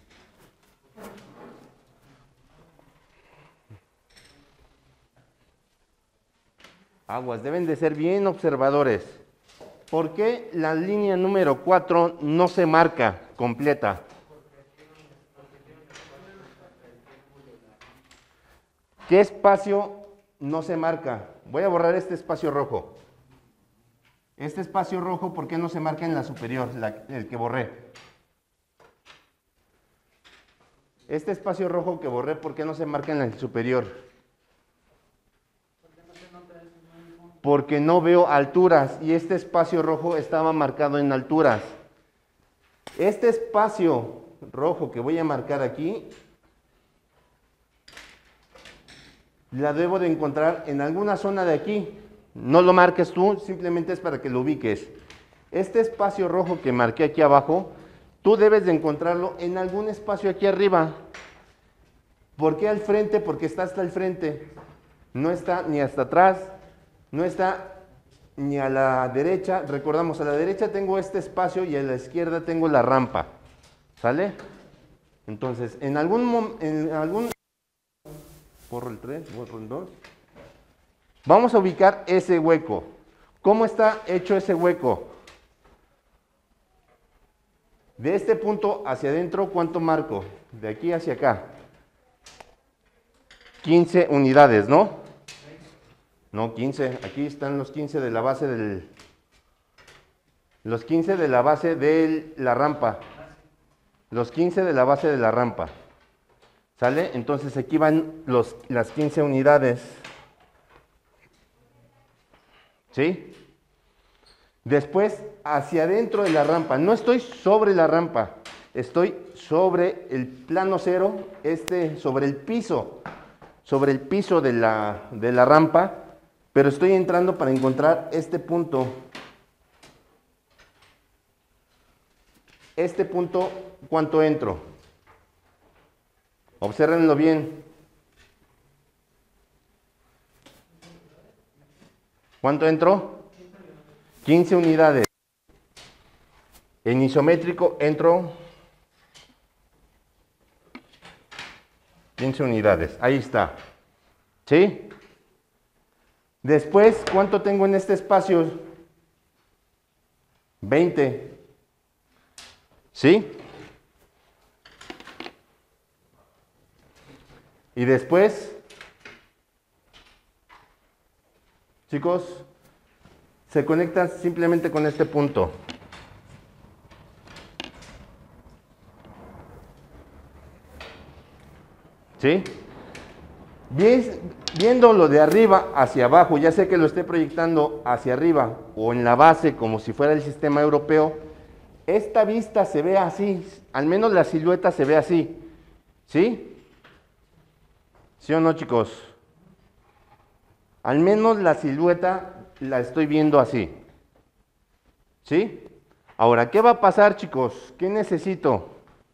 Aguas, deben de ser bien observadores. ¿Por qué la línea número cuatro no se marca completa? ¿Qué espacio no se marca? Voy a borrar este espacio rojo. Este espacio rojo, ¿por qué no se marca en la superior, la- el que borré? Este espacio rojo que borré, ¿por qué no se marca en el superior? Porque no veo alturas y este espacio rojo estaba marcado en alturas. Este espacio rojo que voy a marcar aquí, la debo de encontrar en alguna zona de aquí. No lo marques tú, simplemente es para que lo ubiques. Este espacio rojo que marqué aquí abajo, tú debes de encontrarlo en algún espacio aquí arriba. ¿Por qué al frente? Porque está hasta el frente. No está ni hasta atrás, no está ni a la derecha. Recordamos, a la derecha tengo este espacio y a la izquierda tengo la rampa. ¿Sale? Entonces, en algún momento, en algún... Borro el tres, borro el dos. Vamos a ubicar ese hueco. ¿Cómo está hecho ese hueco? De este punto hacia adentro, ¿cuánto marco? De aquí hacia acá. quince unidades, ¿no? No, quince. Aquí están los quince de la base del... Los quince de la base de la rampa. Los quince de la base de la rampa. ¿Sale? Entonces aquí van los, las quince unidades. ¿Sí? Después, hacia adentro de la rampa. No estoy sobre la rampa. Estoy sobre el plano cero, este, sobre el piso. Sobre el piso de la, de la rampa. Pero estoy entrando para encontrar este punto. Este punto, ¿cuánto entro? Obsérvenlo bien. ¿Cuánto entró? quince unidades. En isométrico entró quince unidades. Ahí está. ¿Sí? Después, ¿cuánto tengo en este espacio? veinte. ¿Sí? Y después, chicos, se conecta simplemente con este punto. ¿Sí? Viéndolo de arriba hacia abajo, ya sé que lo esté proyectando hacia arriba o en la base como si fuera el sistema europeo, esta vista se ve así, al menos la silueta se ve así. ¿Sí? ¿Sí o no, chicos? Al menos la silueta la estoy viendo así. ¿Sí? Ahora, ¿qué va a pasar, chicos? ¿Qué necesito?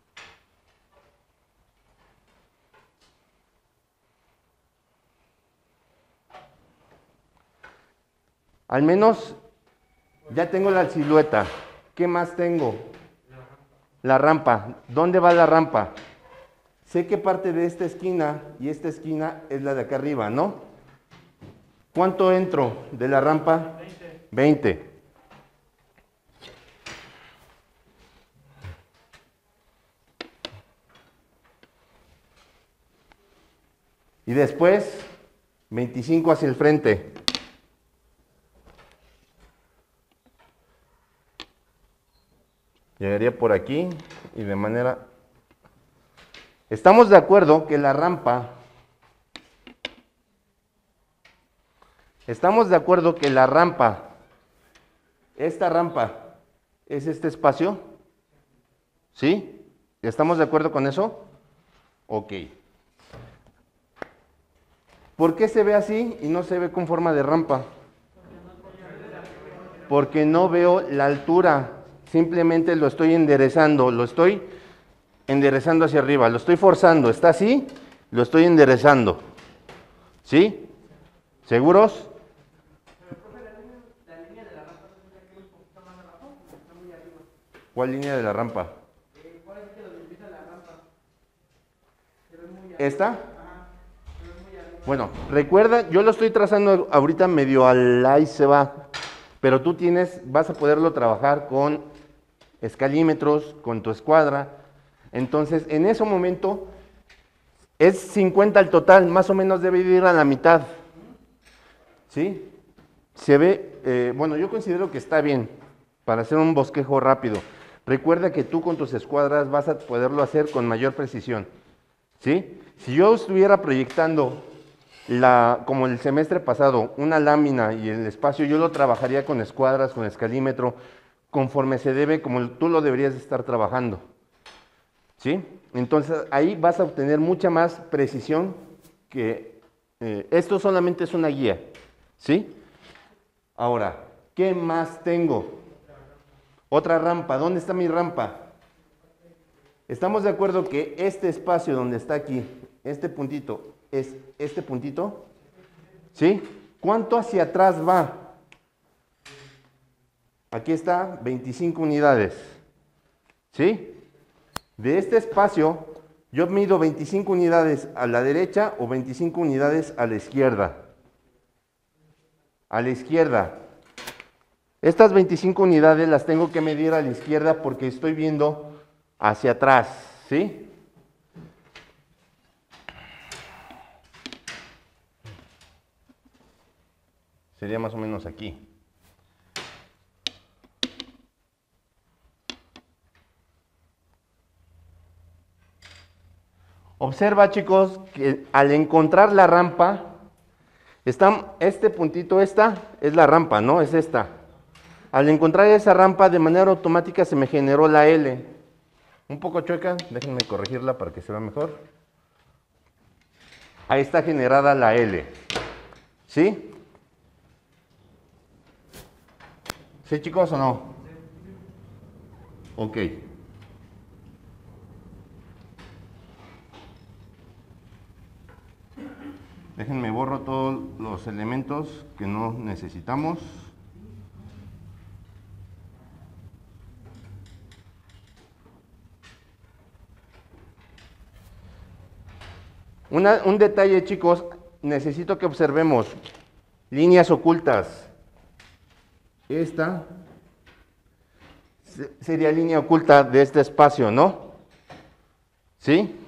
Al menos ya tengo la silueta. ¿Qué más tengo? La rampa. ¿Dónde va la rampa? Sé que parte de esta esquina y esta esquina es la de acá arriba, ¿no? ¿Cuánto entro de la rampa? veinte. veinte. Y después, veinticinco hacia el frente. Llegaría por aquí y de manera... Estamos de acuerdo que la rampa... Estamos de acuerdo que la rampa, esta rampa, es este espacio. ¿Sí? ¿Estamos de acuerdo con eso? Ok. ¿Por qué se ve así y no se ve con forma de rampa? Porque no veo la altura. Simplemente lo estoy enderezando, lo estoy enderezando hacia arriba, lo estoy forzando. ¿Está así? Lo estoy enderezando. ¿Sí? ¿Seguros? ¿Cuál línea de la rampa? ¿Esta? Bueno, recuerda, yo lo estoy trazando ahorita medio al ahí se va, pero tú tienes, vas a poderlo trabajar con escalímetros, con tu escuadra. Entonces, en ese momento, es cincuenta el total, más o menos debe ir a la mitad. ¿Sí? Se ve, eh, bueno, yo considero que está bien para hacer un bosquejo rápido. Recuerda que tú con tus escuadras vas a poderlo hacer con mayor precisión. ¿Sí? Si yo estuviera proyectando, la, como el semestre pasado, una lámina y el espacio, yo lo trabajaría con escuadras, con escalímetro, conforme se debe, como tú lo deberías estar trabajando. ¿Sí? Entonces ahí vas a obtener mucha más precisión que eh, esto solamente es una guía. ¿Sí? Ahora, ¿qué más tengo? Otra rampa. ¿Dónde está mi rampa? Estamos de acuerdo que este espacio donde está aquí, este puntito, es este puntito. ¿Sí? ¿Cuánto hacia atrás va? Aquí está, veinticinco unidades. ¿Sí? De este espacio, yo mido veinticinco unidades a la derecha o veinticinco unidades a la izquierda. A la izquierda. Estas veinticinco unidades las tengo que medir a la izquierda porque estoy viendo hacia atrás. ¿Sí? Sería más o menos aquí. Observa, chicos, que al encontrar la rampa, está, este puntito, esta es la rampa, ¿no? Es esta. Al encontrar esa rampa, de manera automática se me generó la L. Un poco chueca, déjenme corregirla para que se vea mejor. Ahí está generada la L. ¿Sí? ¿Sí, chicos, o no? Ok. Déjenme borro todos los elementos que no necesitamos. Una, un detalle, chicos, necesito que observemos líneas ocultas. Esta sería línea oculta de este espacio, ¿no? ¿Sí?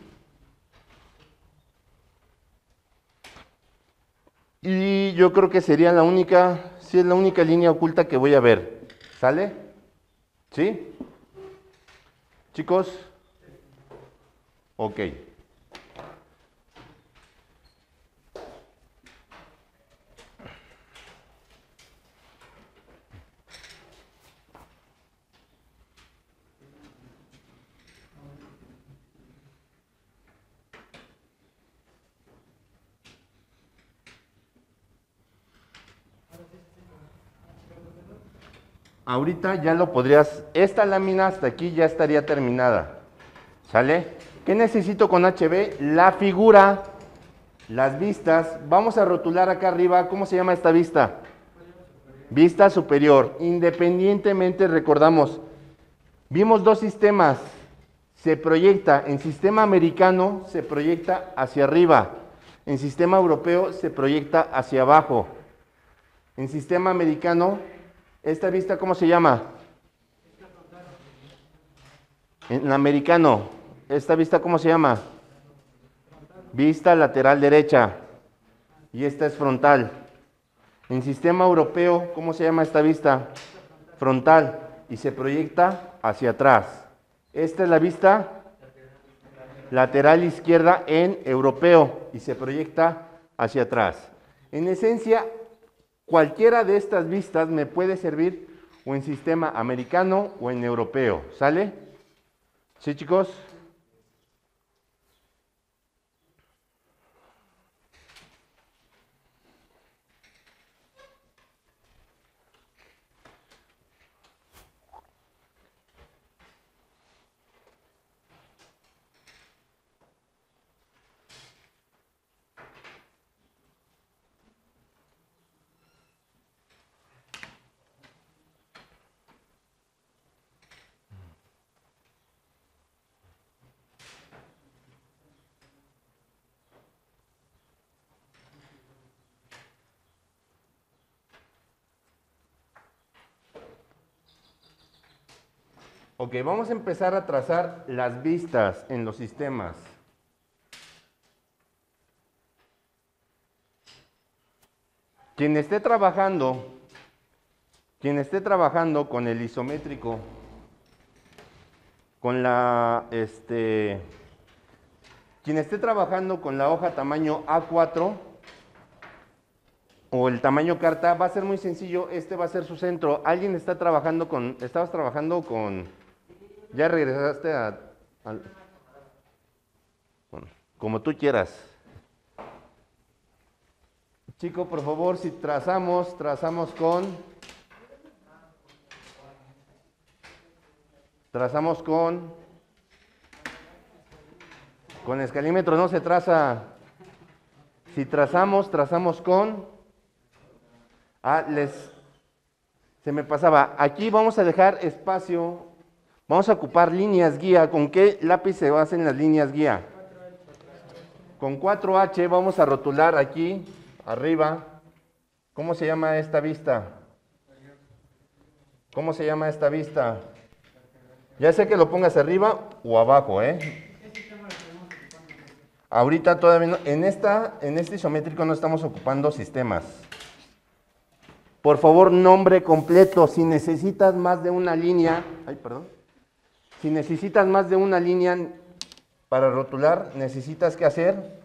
Y yo creo que sería la única, sí es la única línea oculta que voy a ver. ¿Sale? ¿Sí? ¿Chicos? Ok. Ahorita ya lo podrías, esta lámina hasta aquí ya estaría terminada, ¿sale? ¿Qué necesito con H B? La figura, las vistas, vamos a rotular acá arriba, ¿cómo se llama esta vista? Vista superior, independientemente recordamos, vimos dos sistemas, se proyecta, en sistema americano se proyecta hacia arriba, en sistema europeo se proyecta hacia abajo, en sistema americano, ¿esta vista cómo se llama? En americano, ¿esta vista cómo se llama? Vista lateral derecha. Y esta es frontal. En sistema europeo, ¿cómo se llama esta vista? Frontal. Y se proyecta hacia atrás. Esta es la vista lateral izquierda en europeo. Y se proyecta hacia atrás. En esencia, cualquiera de estas vistas me puede servir o en sistema americano o en europeo, ¿sale? ¿Sí, chicos? Ok, vamos a empezar a trazar las vistas en los sistemas. Quien esté trabajando, quien esté trabajando con el isométrico, con la, este, quien esté trabajando con la hoja tamaño A cuatro o el tamaño carta, va a ser muy sencillo, este va a ser su centro. Alguien está trabajando con, estabas trabajando con, ya regresaste a, a bueno, como tú quieras. Chico, por favor, si trazamos, trazamos con, trazamos con, con escalímetro no se traza. Si trazamos, trazamos con, ah, les, se me pasaba, aquí vamos a dejar espacio, vamos a ocupar líneas guía. ¿Con qué lápiz se hacen las líneas guía? Con cuatro H vamos a rotular aquí, arriba. ¿Cómo se llama esta vista? ¿Cómo se llama esta vista? Ya sé que lo pongas arriba o abajo, ¿eh? Ahorita todavía no, en, esta, en este isométrico no estamos ocupando sistemas. Por favor, nombre completo. Si necesitas más de una línea, ay, perdón. Si necesitas más de una línea para rotular, necesitas ¿qué hacer?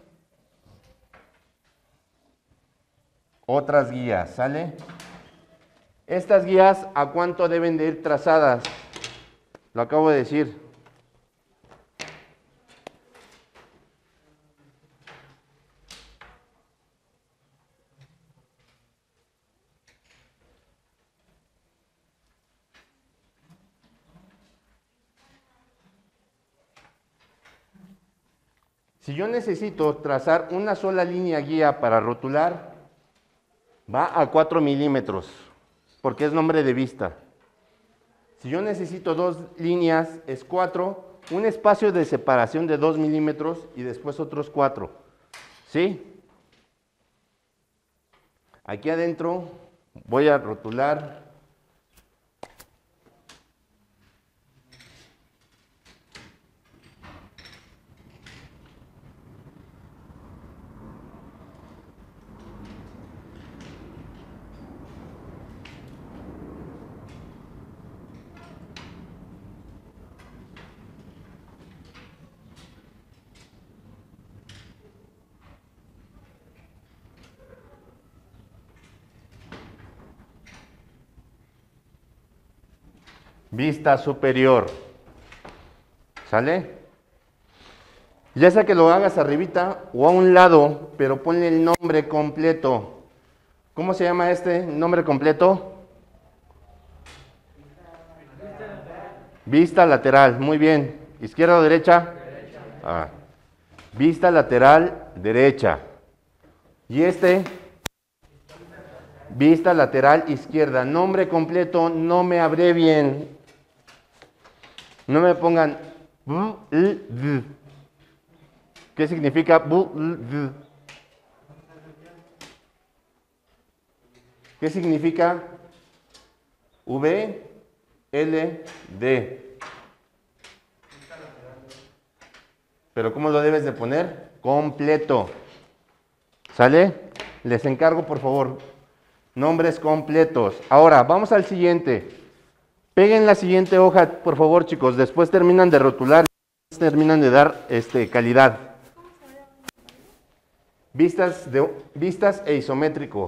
Otras guías, ¿sale? Estas guías, ¿a cuánto deben de ir trazadas? Lo acabo de decir. Si yo necesito trazar una sola línea guía para rotular, va a cuatro milímetros, porque es nombre de vista. Si yo necesito dos líneas, es cuatro, un espacio de separación de dos milímetros y después otros cuatro. ¿Sí? Aquí adentro voy a rotular. Vista superior. ¿Sale? Ya sea que lo hagas arribita o a un lado, pero ponle el nombre completo. ¿Cómo se llama este nombre completo? Vista lateral. Muy bien. ¿Izquierda o derecha? Derecha. Ah. Vista lateral derecha. ¿Y este? Vista lateral izquierda. Nombre completo, no me abrevien. No me pongan bu, l, d. ¿Qué significa bu, l, d? ¿Qué significa V, L, D? Pero ¿cómo lo debes de poner? Completo. ¿Sale? Les encargo, por favor, nombres completos. Ahora, vamos al siguiente. Peguen la siguiente hoja, por favor, chicos. Después terminan de rotular, terminan de dar este, calidad. Vistas, de, vistas e isométrico.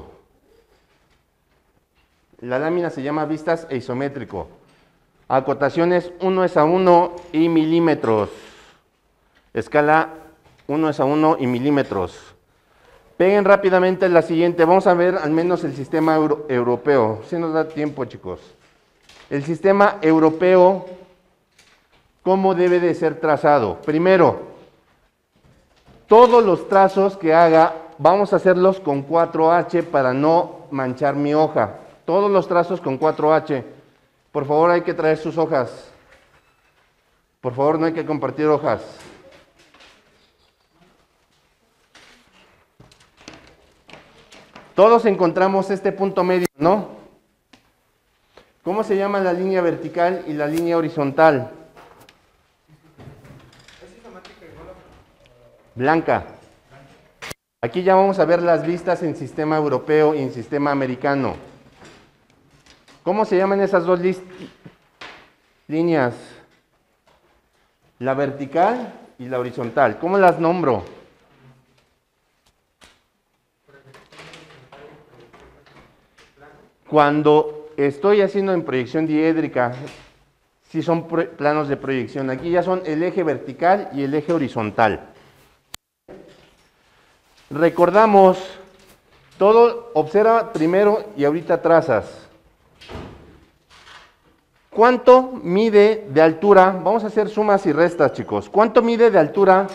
La lámina se llama vistas e isométrico. Acotaciones uno es a uno y milímetros. Escala uno es a uno y milímetros. Peguen rápidamente la siguiente. Vamos a ver al menos el sistema euro, europeo. Si nos da tiempo, chicos. El sistema europeo, ¿cómo debe de ser trazado? Primero, todos los trazos que haga, vamos a hacerlos con cuatro hache para no manchar mi hoja. Todos los trazos con cuatro hache. Por favor, hay que traer sus hojas. Por favor, no hay que compartir hojas. Todos encontramos este punto medio, ¿no? ¿Cómo se llama la línea vertical y la línea horizontal? Blanca. Aquí ya vamos a ver las vistas en sistema europeo y en sistema americano. ¿Cómo se llaman esas dos líneas? La vertical y la horizontal. ¿Cómo las nombro? Cuando estoy haciendo en proyección diédrica, si son planos de proyección, aquí ya son el eje vertical y el eje horizontal. Recordamos, todo, observa primero y ahorita trazas. ¿Cuánto mide de altura? Vamos a hacer sumas y restas, chicos. ¿Cuánto mide de altura?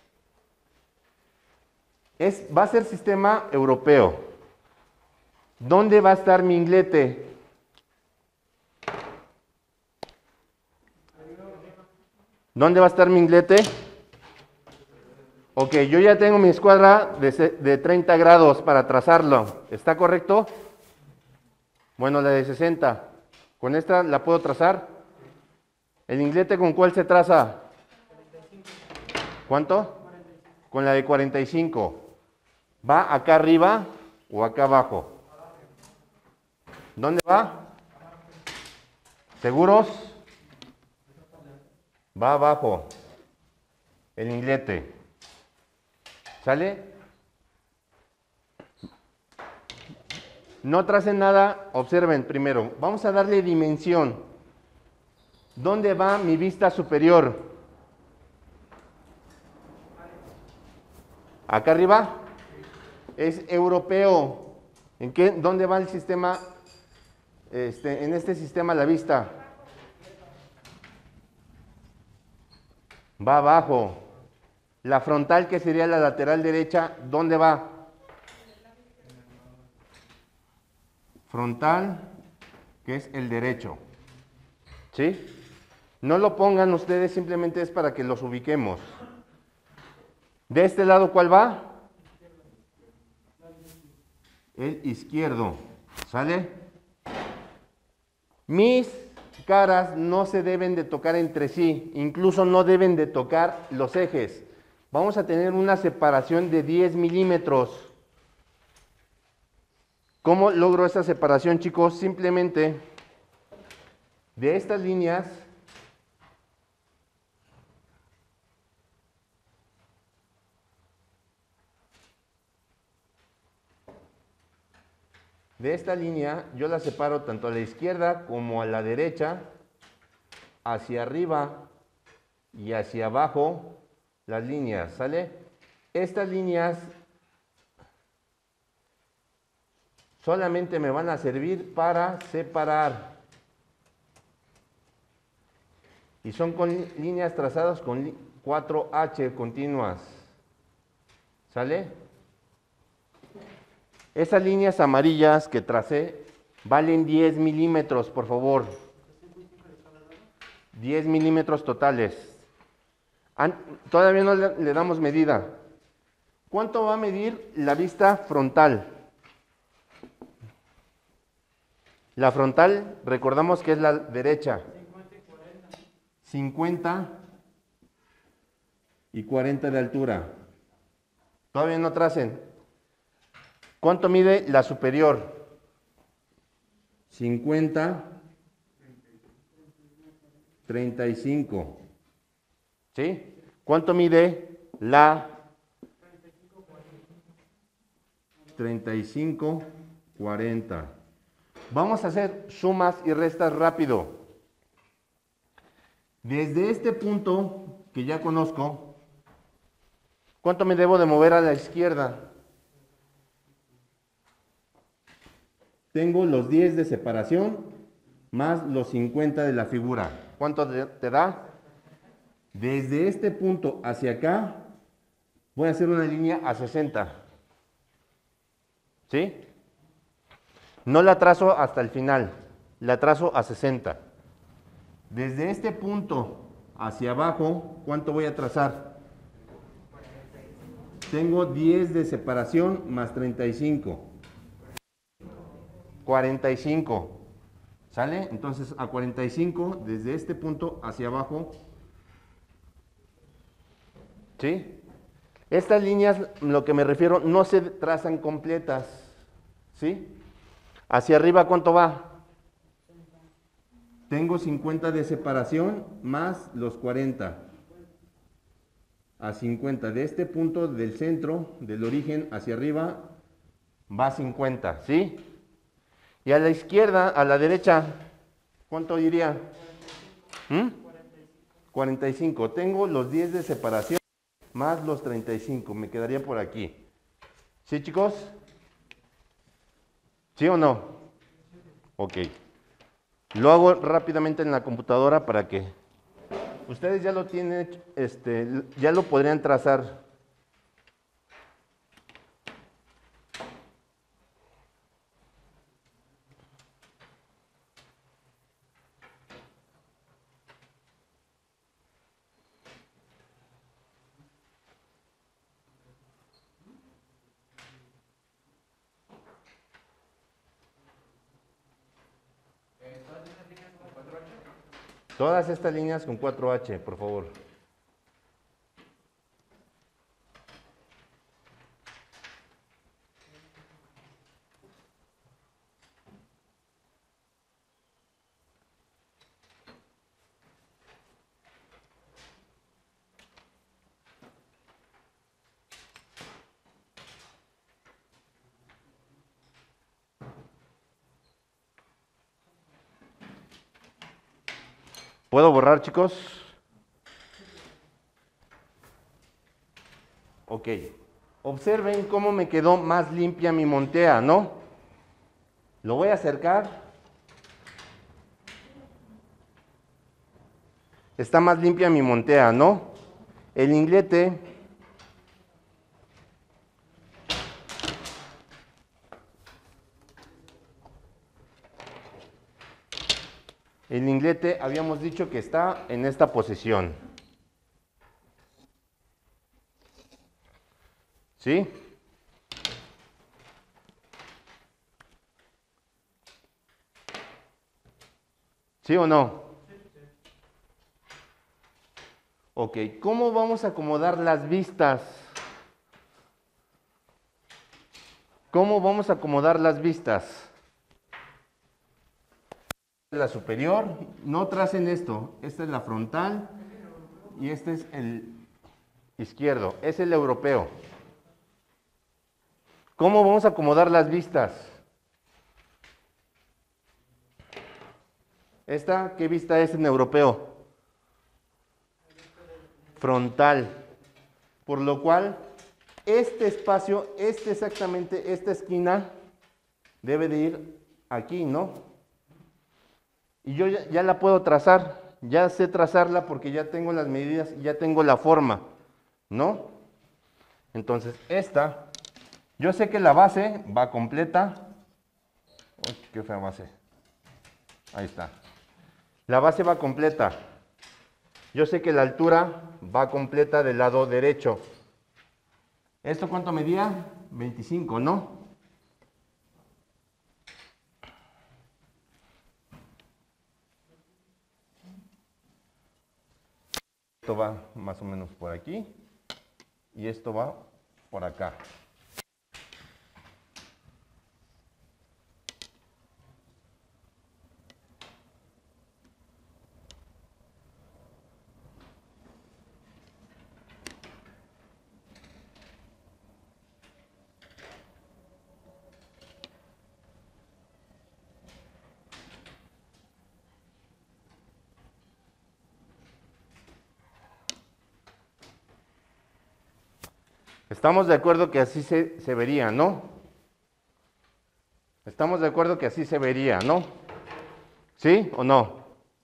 Es, va a ser sistema europeo. ¿Dónde va a estar mi inglete? ¿Dónde va a estar mi inglete? Ok, yo ya tengo mi escuadra de, de treinta grados para trazarlo. ¿Está correcto? Bueno, la de sesenta. ¿Con esta la puedo trazar? ¿El inglete con cuál se traza? ¿Cuánto? Con la de cuarenta y cinco. ¿Va acá arriba o acá abajo? ¿Dónde va? ¿Seguros? Va abajo. El inglete. ¿Sale? No tracen nada, observen primero. Vamos a darle dimensión. ¿Dónde va mi vista superior? ¿Acá arriba? Es europeo. ¿En qué? ¿Dónde va el sistema? Este, en este sistema la vista. Va abajo. La frontal, que sería la lateral derecha, ¿dónde va? Frontal, que es el derecho. ¿Sí? No lo pongan ustedes, simplemente es para que los ubiquemos. De este lado, ¿cuál va? El izquierdo. ¿Sale? Mis caras no se deben de tocar entre sí, incluso no deben de tocar los ejes. Vamos a tener una separación de diez milímetros. ¿Cómo logro esa separación, chicos? Simplemente de estas líneas de esta línea yo la separo tanto a la izquierda como a la derecha, hacia arriba y hacia abajo las líneas, ¿sale? Estas líneas solamente me van a servir para separar. Y son con líneas trazadas con cuatro hache continuas. ¿Sale? Esas líneas amarillas que tracé valen diez milímetros, por favor. diez milímetros totales. Todavía no le, le damos medida. ¿Cuánto va a medir la vista frontal? La frontal, recordamos que es la derecha. cincuenta y cuarenta de altura. Todavía no tracen. ¿Cuánto mide la superior? cincuenta, treinta y cinco. ¿Sí? ¿Cuánto mide la treinta y cinco, cuarenta? Vamos a hacer sumas y restas rápido. Desde este punto que ya conozco, ¿cuánto me debo de mover a la izquierda? Tengo los diez de separación más los cincuenta de la figura. ¿Cuánto te da? Desde este punto hacia acá voy a hacer una línea a sesenta. ¿Sí? No la trazo hasta el final, la trazo a sesenta. Desde este punto hacia abajo, ¿cuánto voy a trazar? Tengo diez de separación más treinta y cinco. cuarenta y cinco. ¿Sale? Entonces a cuarenta y cinco, desde este punto hacia abajo. ¿Sí? Estas líneas, lo que me refiero, no se trazan completas. ¿Sí? Hacia arriba, ¿cuánto va? Tengo cincuenta de separación más los cuarenta. A cincuenta. De este punto del centro, del origen hacia arriba, va cincuenta. ¿Sí? Y a la izquierda, a la derecha, ¿cuánto iría? ¿Mm? cuarenta y cinco. Tengo los diez de separación más los treinta y cinco. Me quedaría por aquí. ¿Sí, chicos? ¿Sí o no? Ok. Lo hago rápidamente en la computadora para que ustedes ya lo tienen, este, ya lo podrían trazar. Todas estas líneas con cuatro hache, por favor. ¿Puedo borrar, chicos? Ok. Observen cómo me quedó más limpia mi montea, ¿no? Lo voy a acercar. Está más limpia mi montea, ¿no? El inglete El inglete habíamos dicho que está en esta posición. ¿Sí? ¿Sí o no? Ok, ¿cómo vamos a acomodar las vistas? ¿Cómo vamos a acomodar las vistas? La superior, no tracen esto, esta es la frontal y este es el izquierdo, es el europeo. ¿Cómo vamos a acomodar las vistas? ¿Esta qué vista es en europeo? Frontal. Por lo cual, este espacio, este exactamente, esta esquina, debe de ir aquí, ¿no? Y yo ya, ya la puedo trazar, ya sé trazarla porque ya tengo las medidas y ya tengo la forma, ¿no? Entonces, esta, yo sé que la base va completa. Uy, qué fea base. Ahí está. La base va completa. Yo sé que la altura va completa del lado derecho. ¿Esto cuánto medía? veinticinco, ¿no? Esto va más o menos por aquí y esto va por acá. Estamos de acuerdo que así se, se vería, ¿no? Estamos de acuerdo que así se vería, ¿no? ¿Sí o no?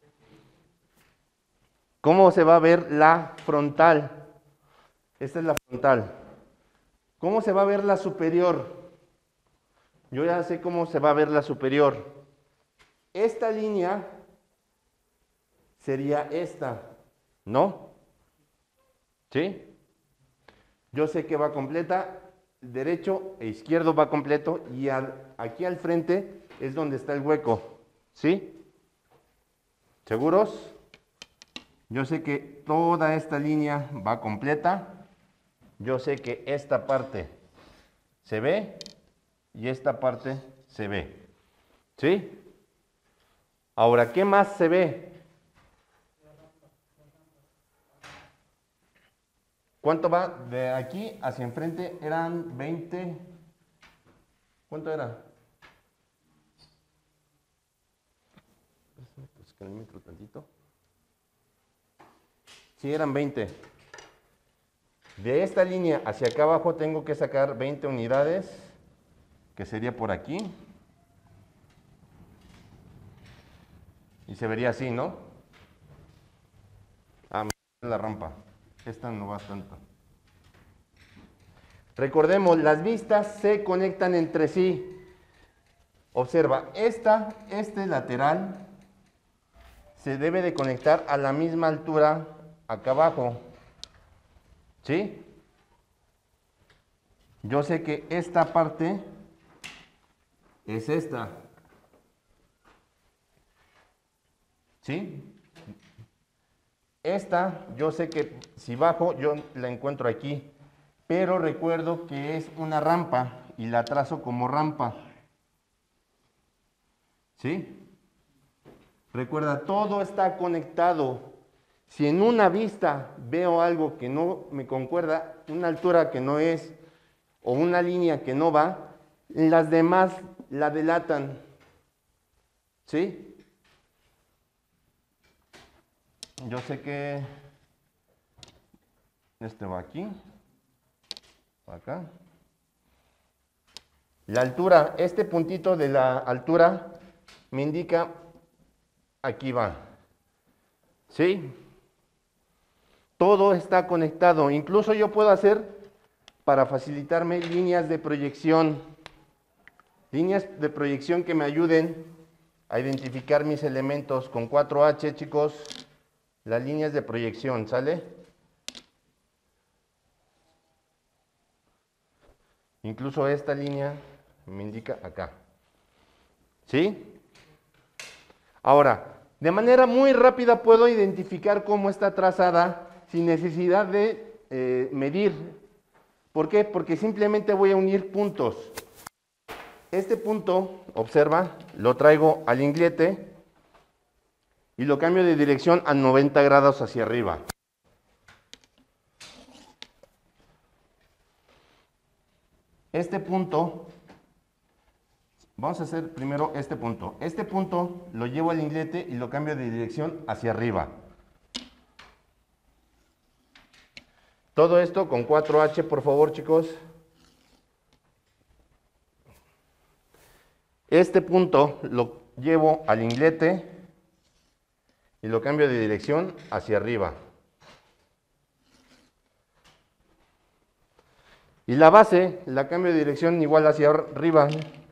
¿Cómo se va a ver la frontal? Esta es la frontal. ¿Cómo se va a ver la superior? Yo ya sé cómo se va a ver la superior. Esta línea sería esta, ¿no? ¿Sí? Yo sé que va completa, derecho e izquierdo va completo y al, aquí al frente es donde está el hueco, ¿sí? ¿Seguros? Yo sé que toda esta línea va completa, yo sé que esta parte se ve y esta parte se ve, ¿sí? Ahora, ¿qué más se ve? ¿Cuánto va de aquí hacia enfrente? Eran veinte. ¿Cuánto era? Pues calímetro tantito. Sí, eran veinte. De esta línea hacia acá abajo tengo que sacar veinte unidades, que sería por aquí. Y se vería así, ¿no? Ah, la rampa. Esta no va tanto. Recordemos, las vistas se conectan entre sí. Observa, esta, este lateral se debe de conectar a la misma altura acá abajo. ¿Sí? Yo sé que esta parte es esta. ¿Sí? Esta, yo sé que si bajo, yo la encuentro aquí, pero recuerdo que es una rampa y la trazo como rampa. ¿Sí? Recuerda, todo está conectado. Si en una vista veo algo que no me concuerda, una altura que no es, o una línea que no va, las demás la delatan. ¿Sí? Yo sé que este va aquí, va acá. La altura, este puntito de la altura me indica, aquí va. ¿Sí? Todo está conectado. Incluso yo puedo hacer, para facilitarme, líneas de proyección. Líneas de proyección que me ayuden a identificar mis elementos con cuatro hache, chicos, las líneas de proyección, ¿sale? Incluso esta línea me indica acá. ¿Sí? Ahora, de manera muy rápida puedo identificar cómo está trazada sin necesidad de eh, medir. ¿Por qué? Porque simplemente voy a unir puntos. Este punto, observa, lo traigo al inglete y lo cambio de dirección a noventa grados hacia arriba. Este punto, vamos a hacer primero este punto. Este punto lo llevo al inglete y lo cambio de dirección hacia arriba. Todo esto con cuatro hache, por favor, chicos. Este punto lo llevo al inglete y lo cambio de dirección hacia arriba. Y la base la cambio de dirección igual hacia arriba.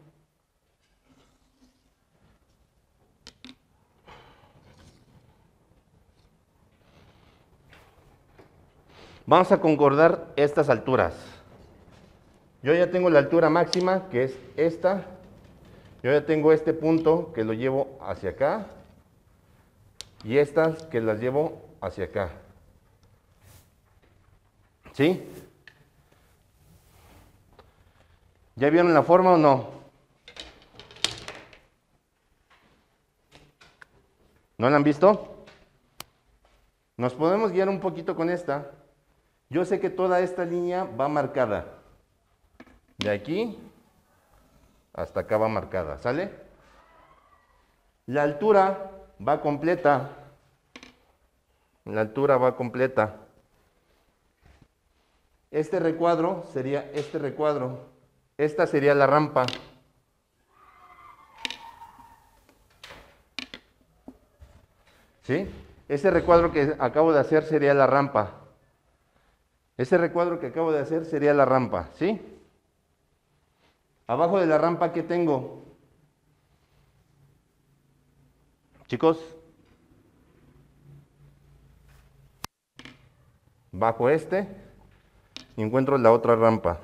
Vamos a concordar estas alturas. Yo ya tengo la altura máxima, que es esta. Yo ya tengo este punto que lo llevo hacia acá. Y estas que las llevo hacia acá. ¿Sí? ¿Ya vieron la forma o no? ¿No la han visto? Nos podemos guiar un poquito con esta. Yo sé que toda esta línea va marcada. De aquí hasta acá va marcada, ¿sale? La altura va completa. La altura va completa. Este recuadro sería este recuadro. Esta sería la rampa. ¿Sí? Ese recuadro que acabo de hacer sería la rampa. Ese recuadro que acabo de hacer sería la rampa, ¿sí? Abajo de la rampa, ¿qué tengo? Chicos. Bajo este y encuentro la otra rampa.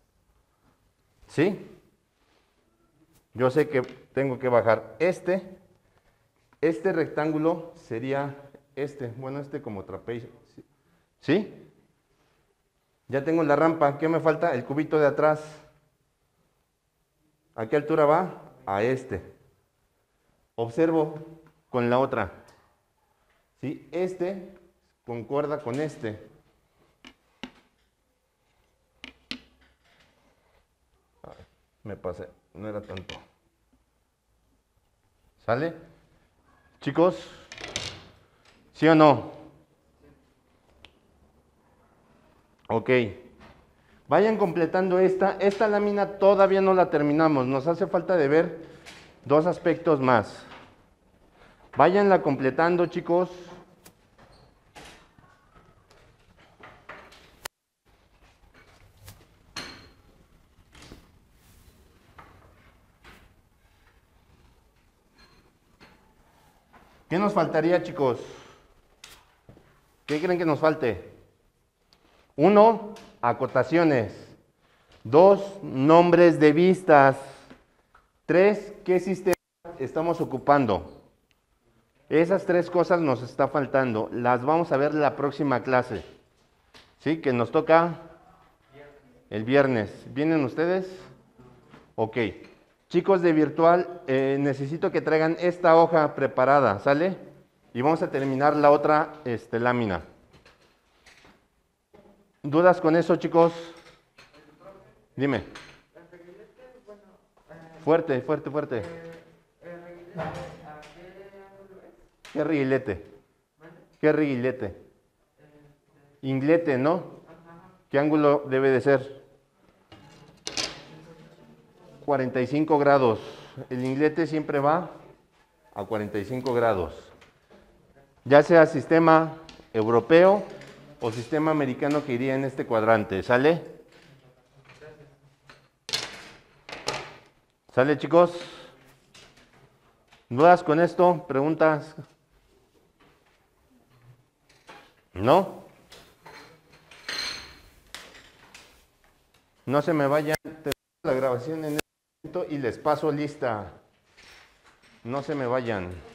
¿Sí? Yo sé que tengo que bajar este. Este rectángulo sería este. Bueno, este como trapecio. ¿Sí? Ya tengo la rampa. ¿Qué me falta? El cubito de atrás. ¿A qué altura va? A este. Observo con la otra. ¿Sí? Este concuerda con este. Ay, me pasé. No era tanto. ¿Sale? Chicos, ¿sí o no? Ok. Vayan completando esta. Esta lámina todavía no la terminamos. Nos hace falta de ver dos aspectos más. Váyanla completando, chicos. ¿Qué nos faltaría, chicos? ¿Qué creen que nos falte? Uno, acotaciones. Dos, nombres de vistas. Tres, ¿qué sistema estamos ocupando? Esas tres cosas nos está faltando. Las vamos a ver la próxima clase. ¿Sí? Que nos toca el viernes. ¿Vienen ustedes? Ok. Chicos de virtual, eh, necesito que traigan esta hoja preparada, ¿sale? Y vamos a terminar la otra este, lámina. ¿Dudas con eso, chicos? Dime. Fuerte, fuerte, fuerte. ¿Qué riguilete? ¿Qué riguilete? Inglete, ¿no? ¿Qué ángulo debe de ser? cuarenta y cinco grados. El inglete siempre va a cuarenta y cinco grados. Ya sea sistema europeo o sistema americano que iría en este cuadrante. ¿Sale? ¿Sale, chicos? ¿Dudas con esto? ¿Preguntas? ¿No? No se me vayan. Termino la grabación en este momento y les paso lista. No se me vayan.